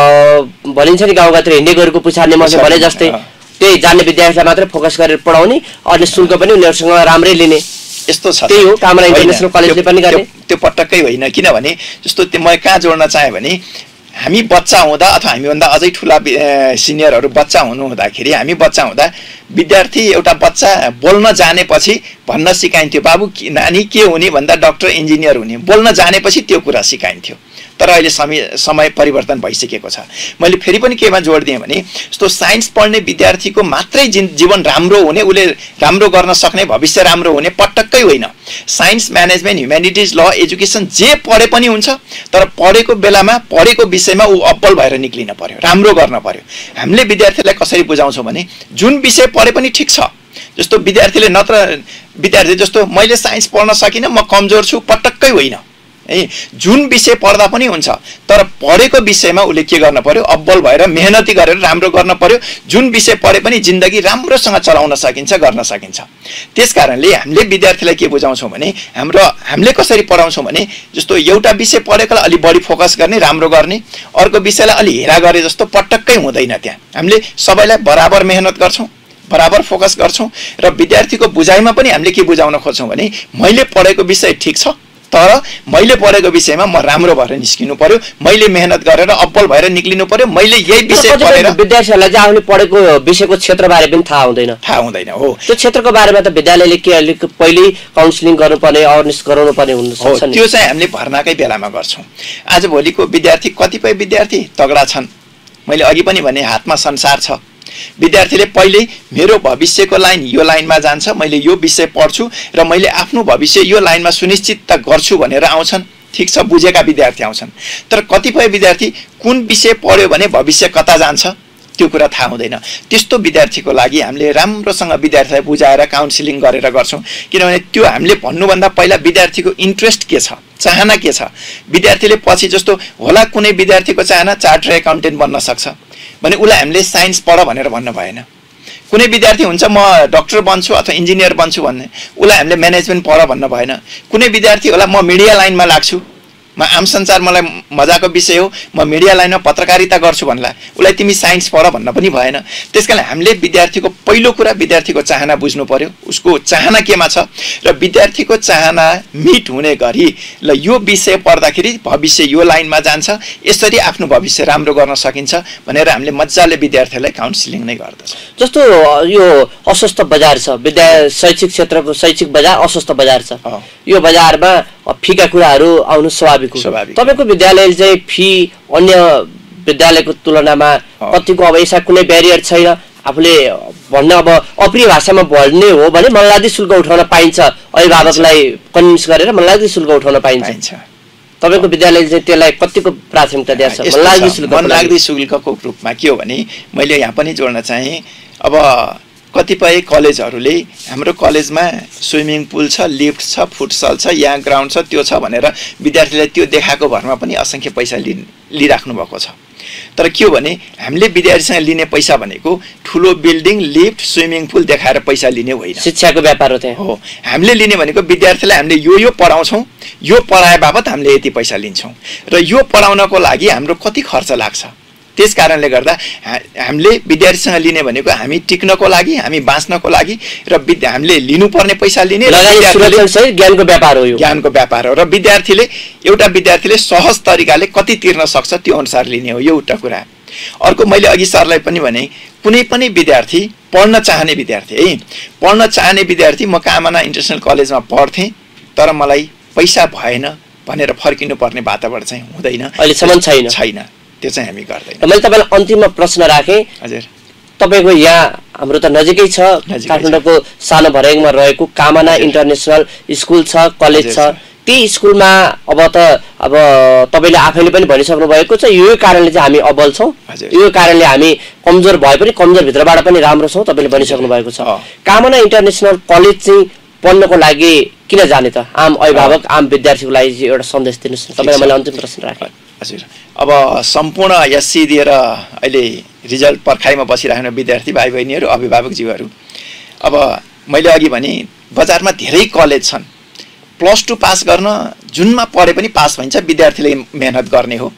भनिन्छ नि गाउँघरतिर हिँड्ने गरेको पुछार्ने मान्छे भने जस्तै त्यही जान्ने विद्यार्थीलाई मात्रै फोकस गरेर पढाउने, अनि शुल्क पनि उनीहरूसँग राम्रै लिने, यस्तो छ। त्यही हो कामना इन्टरनेसनल कलेजले पनि गर्ने। त्यो पटक्कै होइन। किनभने जस्तो म कहाँ जोड्न चाहेँ भने हामी बच्चा हुँदा अथवा हामीभन्दा अझै ठुला सिनियरहरू बच्चा हुँदाखेरि, हामी बच्चा हुँदा विद्यार्थी एउटा बच्चा बोल्न जानेपछि भन्न सिकाइन्थ्यो, बाबु नानी के हुने भन्दा डक्टर, इन्जिनियर हुने। बोल्न जानेपछि त्यो कुरा सिकाइन्थ्यो। तर अहिले समय परिवर्तन भइसकेको छ। मैले फेरि पनि केमा जोड दिएँ भने जस्तो साइन्स पढ्ने विद्यार्थीको मात्रै जीवन राम्रो हुने, उसले राम्रो गर्न सक्ने, भविष्य राम्रो हुने पटक्कै होइन। Science, management, humanities, law, education जे पढे पनि हुन्छ, तर पढेको बेलामा पढेको विषयमा ऊ अब्बल भएर निक्लिन पर्यो, राम्रो गर्न पर्यो। हामीले विद्यार्थीलाई कसरी बुझाउँछौँ भने जुन विषय पढे पनि ठिक छ। जस्तो विद्यार्थीले नत्र विद्यार्थी जस्तो मैले साइन्स पढ्न सकिनँ, म कमजोर छु, पटक्कै होइन है। जुन विषय पढ्दा पनि हुन्छ, तर पढेको विषयमा उसले के गर्न पर्यो, अब्बल भएर मेहनती गरेर राम्रो गर्न पर्यो। जुन विषय पढे पनि जिन्दगी राम्रोसँग चलाउन सकिन्छ, गर्न सकिन्छ। त्यसकारणले हामीले विद्यार्थीलाई के बुझाउँछौँ भने हामीले कसरी पढाउँछौँ भने जस्तो एउटा विषय पढेकोलाई अलि बढी फोकस गर्ने, राम्रो गर्ने, अर्को विषयलाई अलि हेरा गरे जस्तो पटक्कै हुँदैन। त्यहाँ हामीले सबैलाई बराबर मेहनत गर्छौँ, बराबर फोकस गर्छौँ र विद्यार्थीको बुझाइमा पनि हामीले के बुझाउन खोज्छौँ भने मैले पढेको विषय ठिक छ, तर मैले पढेको विषयमा म राम्रो भएर निस्किनु पर्यो, मैले मेहनत गरेर अब्बल भएर निक्लिनु पर्यो। मैले यही विषय पढेर विद्यार्थीहरूलाई चाहिँ आफूले पढेको विषयको क्षेत्रबारे पनि थाहा हुँदैन हो। त्यो क्षेत्रको बारेमा त विद्यालयले के अलिक पहिले काउन्सिलिङ गर्नुपर्ने, अवेरनेस गराउनु पर्ने हुन्छ नि। त्यो चाहिँ हामीले भर्नाकै बेलामा गर्छौँ। आजभोलिको विद्यार्थी, कतिपय विद्यार्थी तगडा छन्। मैले अघि पनि भने हातमा संसार छ। विद्यार्थीले पहिले मेरो भविष्यको लाइन यो लाइनमा जान्छ, मैले यो विषय पढ्छु र मैले आफ्नो भविष्य यो लाइनमा सुनिश्चित गर्छु भनेर आउँछन्। ठिक छ, बुझेका विद्यार्थी आउँछन्। तर कतिपय विद्यार्थी कुन विषय पढ्यो भने भविष्य कता जान्छ त्यो कुरा थाहा हुँदैन। त्यस्तो विद्यार्थीको लागि हामीले राम्रोसँग विद्यार्थीलाई बुझाएर काउन्सिलिङ गरेर गर्छौँ। किनभने त्यो हामीले भन्नुभन्दा पहिला विद्यार्थीको इन्ट्रेस्ट के छ, चाहना के छ। विद्यार्थीले पछि जस्तो होला कुनै विद्यार्थीको चाहना चार्टर्ड एकाउन्टेन्ट बन्न सक्छ भने उसलाई हामीले साइन्स पढ भनेर भन्नु भएन। कुनै विद्यार्थी हुन्छ म डक्टर बन्छु अथवा इन्जिनियर बन्छु भन्ने, उसलाई हामीले म्यानेजमेन्ट पढ भन्न भएन। कुनै विद्यार्थी होला म मिडिया लाइनमा लाग्छु, म आम सञ्चार मलाई मजाको विषय हो, म मिडिया लाइनमा पत्रकारिता गर्छु भन्ला, उसलाई तिमी साइन्स पढ भन्न पनि भएन। त्यसकारण हामीले विद्यार्थीको पहिलो कुरा विद्यार्थीको चाहना बुझ्नु पर्यो, उसको चाहना केमा छ र विद्यार्थीको चाहना मिट हुने गरी ल यो विषय पढ्दाखेरि भविष्य यो लाइनमा जान्छ, यसरी आफ्नो भविष्य राम्रो गर्न सकिन्छ भनेर हामीले मजाले विद्यार्थीलाई काउन्सिलिङ नै गर्दछ। जस्तो यो अस्वस्थ बजार छ, शैक्षिक क्षेत्रको शैक्षिक बजार अस्वस्थ बजार छ। यो बजारमा फीका कुराहरू आउनु स्वाभाविक हो। तपाईको विद्यालयले चाहिँ फी अन्य विद्यालयको तुलनामा कतिको अब यसमा कुनै ब्यारियर छैन? आफूले भन्न अब अप्रिय भाषामा भन्ने हो भने मनलाग्दो शुल्क उठाउन पाइन्छ, अभिभावकलाई कन्भिन्स गरेर मनलाग्दो शुल्क उठाउन पाइन्छ। तपाईको विद्यालयले चाहिँ त्यसलाई कतिको प्राथमिकता दिएको छ? मनलाग्दो शुल्कको रूपमा के हो भने मैले यहाँ पनि जोड्न चाहे, अब कतिपय कलेजहरूले हाम्रो कलेजमा स्विमिङ पुल छ, लिफ्ट छ, फुटसल छ, यहाँ ग्राउन्ड छ, त्यो छ भनेर विद्यार्थीलाई त्यो देखाएको भरमा पनि असङ्ख्य पैसा लिइराख्नु भएको छ। तर के हो भने हामीले विद्यार्थीसँग लिने पैसा भनेको ठुलो बिल्डिङ, लिफ्ट, स्विमिङ पुल देखाएर पैसा लिने होइन। शिक्षाको व्यापार हो त्यहाँ। हो, हामीले लिने भनेको विद्यार्थीलाई हामीले यो पढाउँछौँ, यो पढाए बापत हामीले यति पैसा लिन्छौँ र यो पढाउनको लागि हाम्रो कति खर्च लाग्छ। त्यस कारणले गर्दा हामीले विद्यार्थीसँग लिने भनेको हामी टिक्नको लागि, हामी बाँच्नको लागि र हामीले लिनुपर्ने पैसा लिने ज्ञानको व्यापार हो। ज्ञानको व्यापार हो र एउटा विद्यार्थीले सहज तरिकाले कति तिर्न सक्छ त्यो अनुसार लिने हो, यो एउटा कुरा। अर्को मैले अघि सरलाई पनि भने, कुनै पनि विद्यार्थी पढ्न चाहने विद्यार्थी पढ्न चाहने विद्यार्थी म कामना इन्टरनेसनल कलेजमा पढ्थेँ तर मलाई पैसा भएन भनेर फर्किनु पर्ने वातावरण चाहिँ हुँदैन, अहिलेसम्म छैन। त्यो चाहिँ हामी गर्दैनौँ। मैले तपाईँलाई अन्तिममा प्रश्न राखेँ। हजुर, तपाईँको यहाँ हाम्रो त नजिकै छ काठमाडौँको सानो भर्याङमा रहेको कामना इन्टरनेसनल स्कुल छ, कलेज छ। त्यही स्कुलमा अब तपाईँले आफैले पनि भनिसक्नु भएको छ यो कारणले चाहिँ हामी अब्बल छौँ, यो कारणले हामी कमजोर भए पनि कमजोर भित्रबाट पनि राम्रो छौँ तपाईँले भनिसक्नु भएको छ। कामना इन्टरनेसनल कलेज चाहिँ पढ्नको लागि किन जाने त? आम अभिभावक आम विद्यार्थीको लागि चाहिँ एउटा सन्देश दिनुहोस् न। तपाईँलाई मैले अन्तिम प्रश्न राखेँ। हजुर, अब सम्पूर्ण एससी दिएर अहिले रिजल्ट पर्खाइमा बसिरहेको विद्यार्थी भाइ बहिनीहरू, अभिभावकज्यूहरू, अब मैले अघि भने बजारमा धेरै कलेज छन्। +2 पास गर्न जुनमा पढे पनि पास भइन्छ, विद्यार्थीले मेहनत गर्ने हो।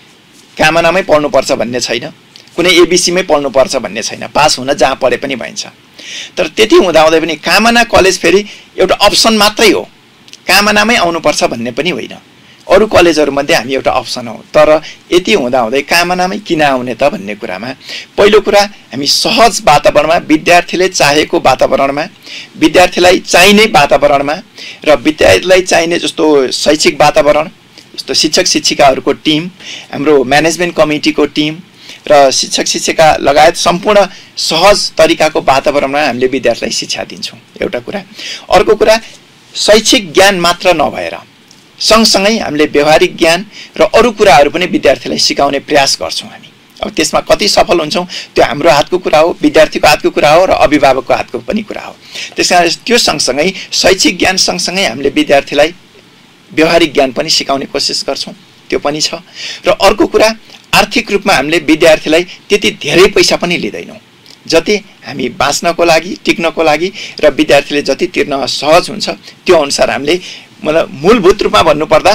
कामनामै पढ्नुपर्छ भन्ने छैन, कुनै एबिसीमै पढ्नुपर्छ भन्ने छैन, पास हुन जहाँ पढे पनि भइन्छ। तर त्यति हुँदाहुँदै पनि कामना कलेज फेरि एउटा अप्सन मात्रै हो, कामनामै आउनुपर्छ भन्ने पनि होइन। अरू कलेजहरूमध्ये हामी एउटा अप्सन हौ, तर यति हुँदाहुँदै कामनामै किन आउने त भन्ने कुरामा पहिलो कुरा हामी सहज वातावरणमा, विद्यार्थीले चाहेको वातावरणमा, विद्यार्थीलाई चाहिने वातावरणमा र विद्यार्थीलाई चाहिने जस्तो शैक्षिक वातावरण, जस्तो शिक्षक शिक्षिकाहरूको टिम, हाम्रो म्यानेजमेन्ट कमिटीको टिम र शिक्षक शिक्षिका लगायत सम्पूर्ण सहज तरिकाको वातावरणमा हामीले विद्यार्थीलाई शिक्षा दिन्छौँ, एउटा कुरा। अर्को कुरा, शैक्षिक ज्ञान मात्र नभएर सँगसँगै हामीले व्यवहारिक ज्ञान र अरू कुराहरू पनि विद्यार्थीलाई सिकाउने प्रयास गर्छौँ हामी। अब त्यसमा कति सफल हुन्छौँ त्यो हाम्रो हातको कुरा हो, विद्यार्थीको हातको कुरा हो र अभिभावकको हातको पनि कुरा हो। त्यसकारण त्यो सँगसँगै शैक्षिक ज्ञान सँगसँगै हामीले विद्यार्थीलाई व्यवहारिक ज्ञान पनि सिकाउने कोसिस गर्छौँ, त्यो पनि छ। र अर्को कुरा, आर्थिक रूपमा हामीले विद्यार्थीलाई त्यति धेरै पैसा पनि लिँदैनौँ, जति हामी बाँच्नको लागि, टिक्नको लागि र विद्यार्थीले जति तिर्न सहज हुन्छ त्यो अनुसार हामीले, मतलब मूलभूत रूपमा भन्नुपर्दा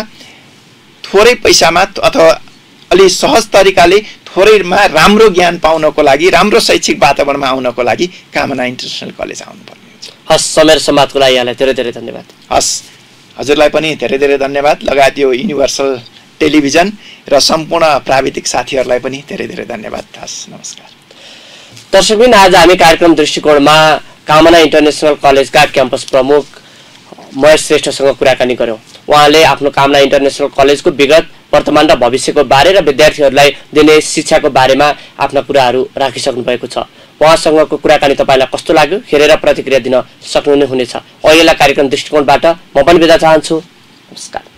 थोरै पैसामा अथवा अलि सहज तरिकाले थोरैमा राम्रो ज्ञान पाउनको लागि, राम्रो शैक्षिक वातावरणमा आउनको लागि कामना इन्टरनेसनल कलेज आउनुपर्ने हुन्छ। हस्, समय र समाजको लागि यहाँलाई धेरै धेरै धन्यवाद। हस्, हजुरलाई पनि धेरै धेरै धन्यवाद, लगायत यो युनिभर्सल टेलिभिजन र सम्पूर्ण प्राविधिक साथीहरूलाई पनि धेरै धेरै धन्यवाद। हस्, नमस्कार। दर्शकबिन, आज हामी कार्यक्रम दृष्टिकोणमा कामना इन्टरनेसनल कलेजका क्याम्पस प्रमुख महेश श्रेष्ठसँग कुराकानी गर्यौँ। उहाँले आफ्नो कामना इन्टरनेसनल कलेजको विगत, वर्तमान र भविष्यको बारे र विद्यार्थीहरूलाई दिने शिक्षाको बारेमा आफ्ना कुराहरू राखिसक्नु भएको छ। उहाँसँगको कुराकानी तपाईँलाई कस्तो लाग्यो हेरेर प्रतिक्रिया दिन सक्नु नै हुनेछ। अहिलेलाई कार्यक्रम दृष्टिकोणबाट म पनि बिदा चाहन्छु। नमस्कार।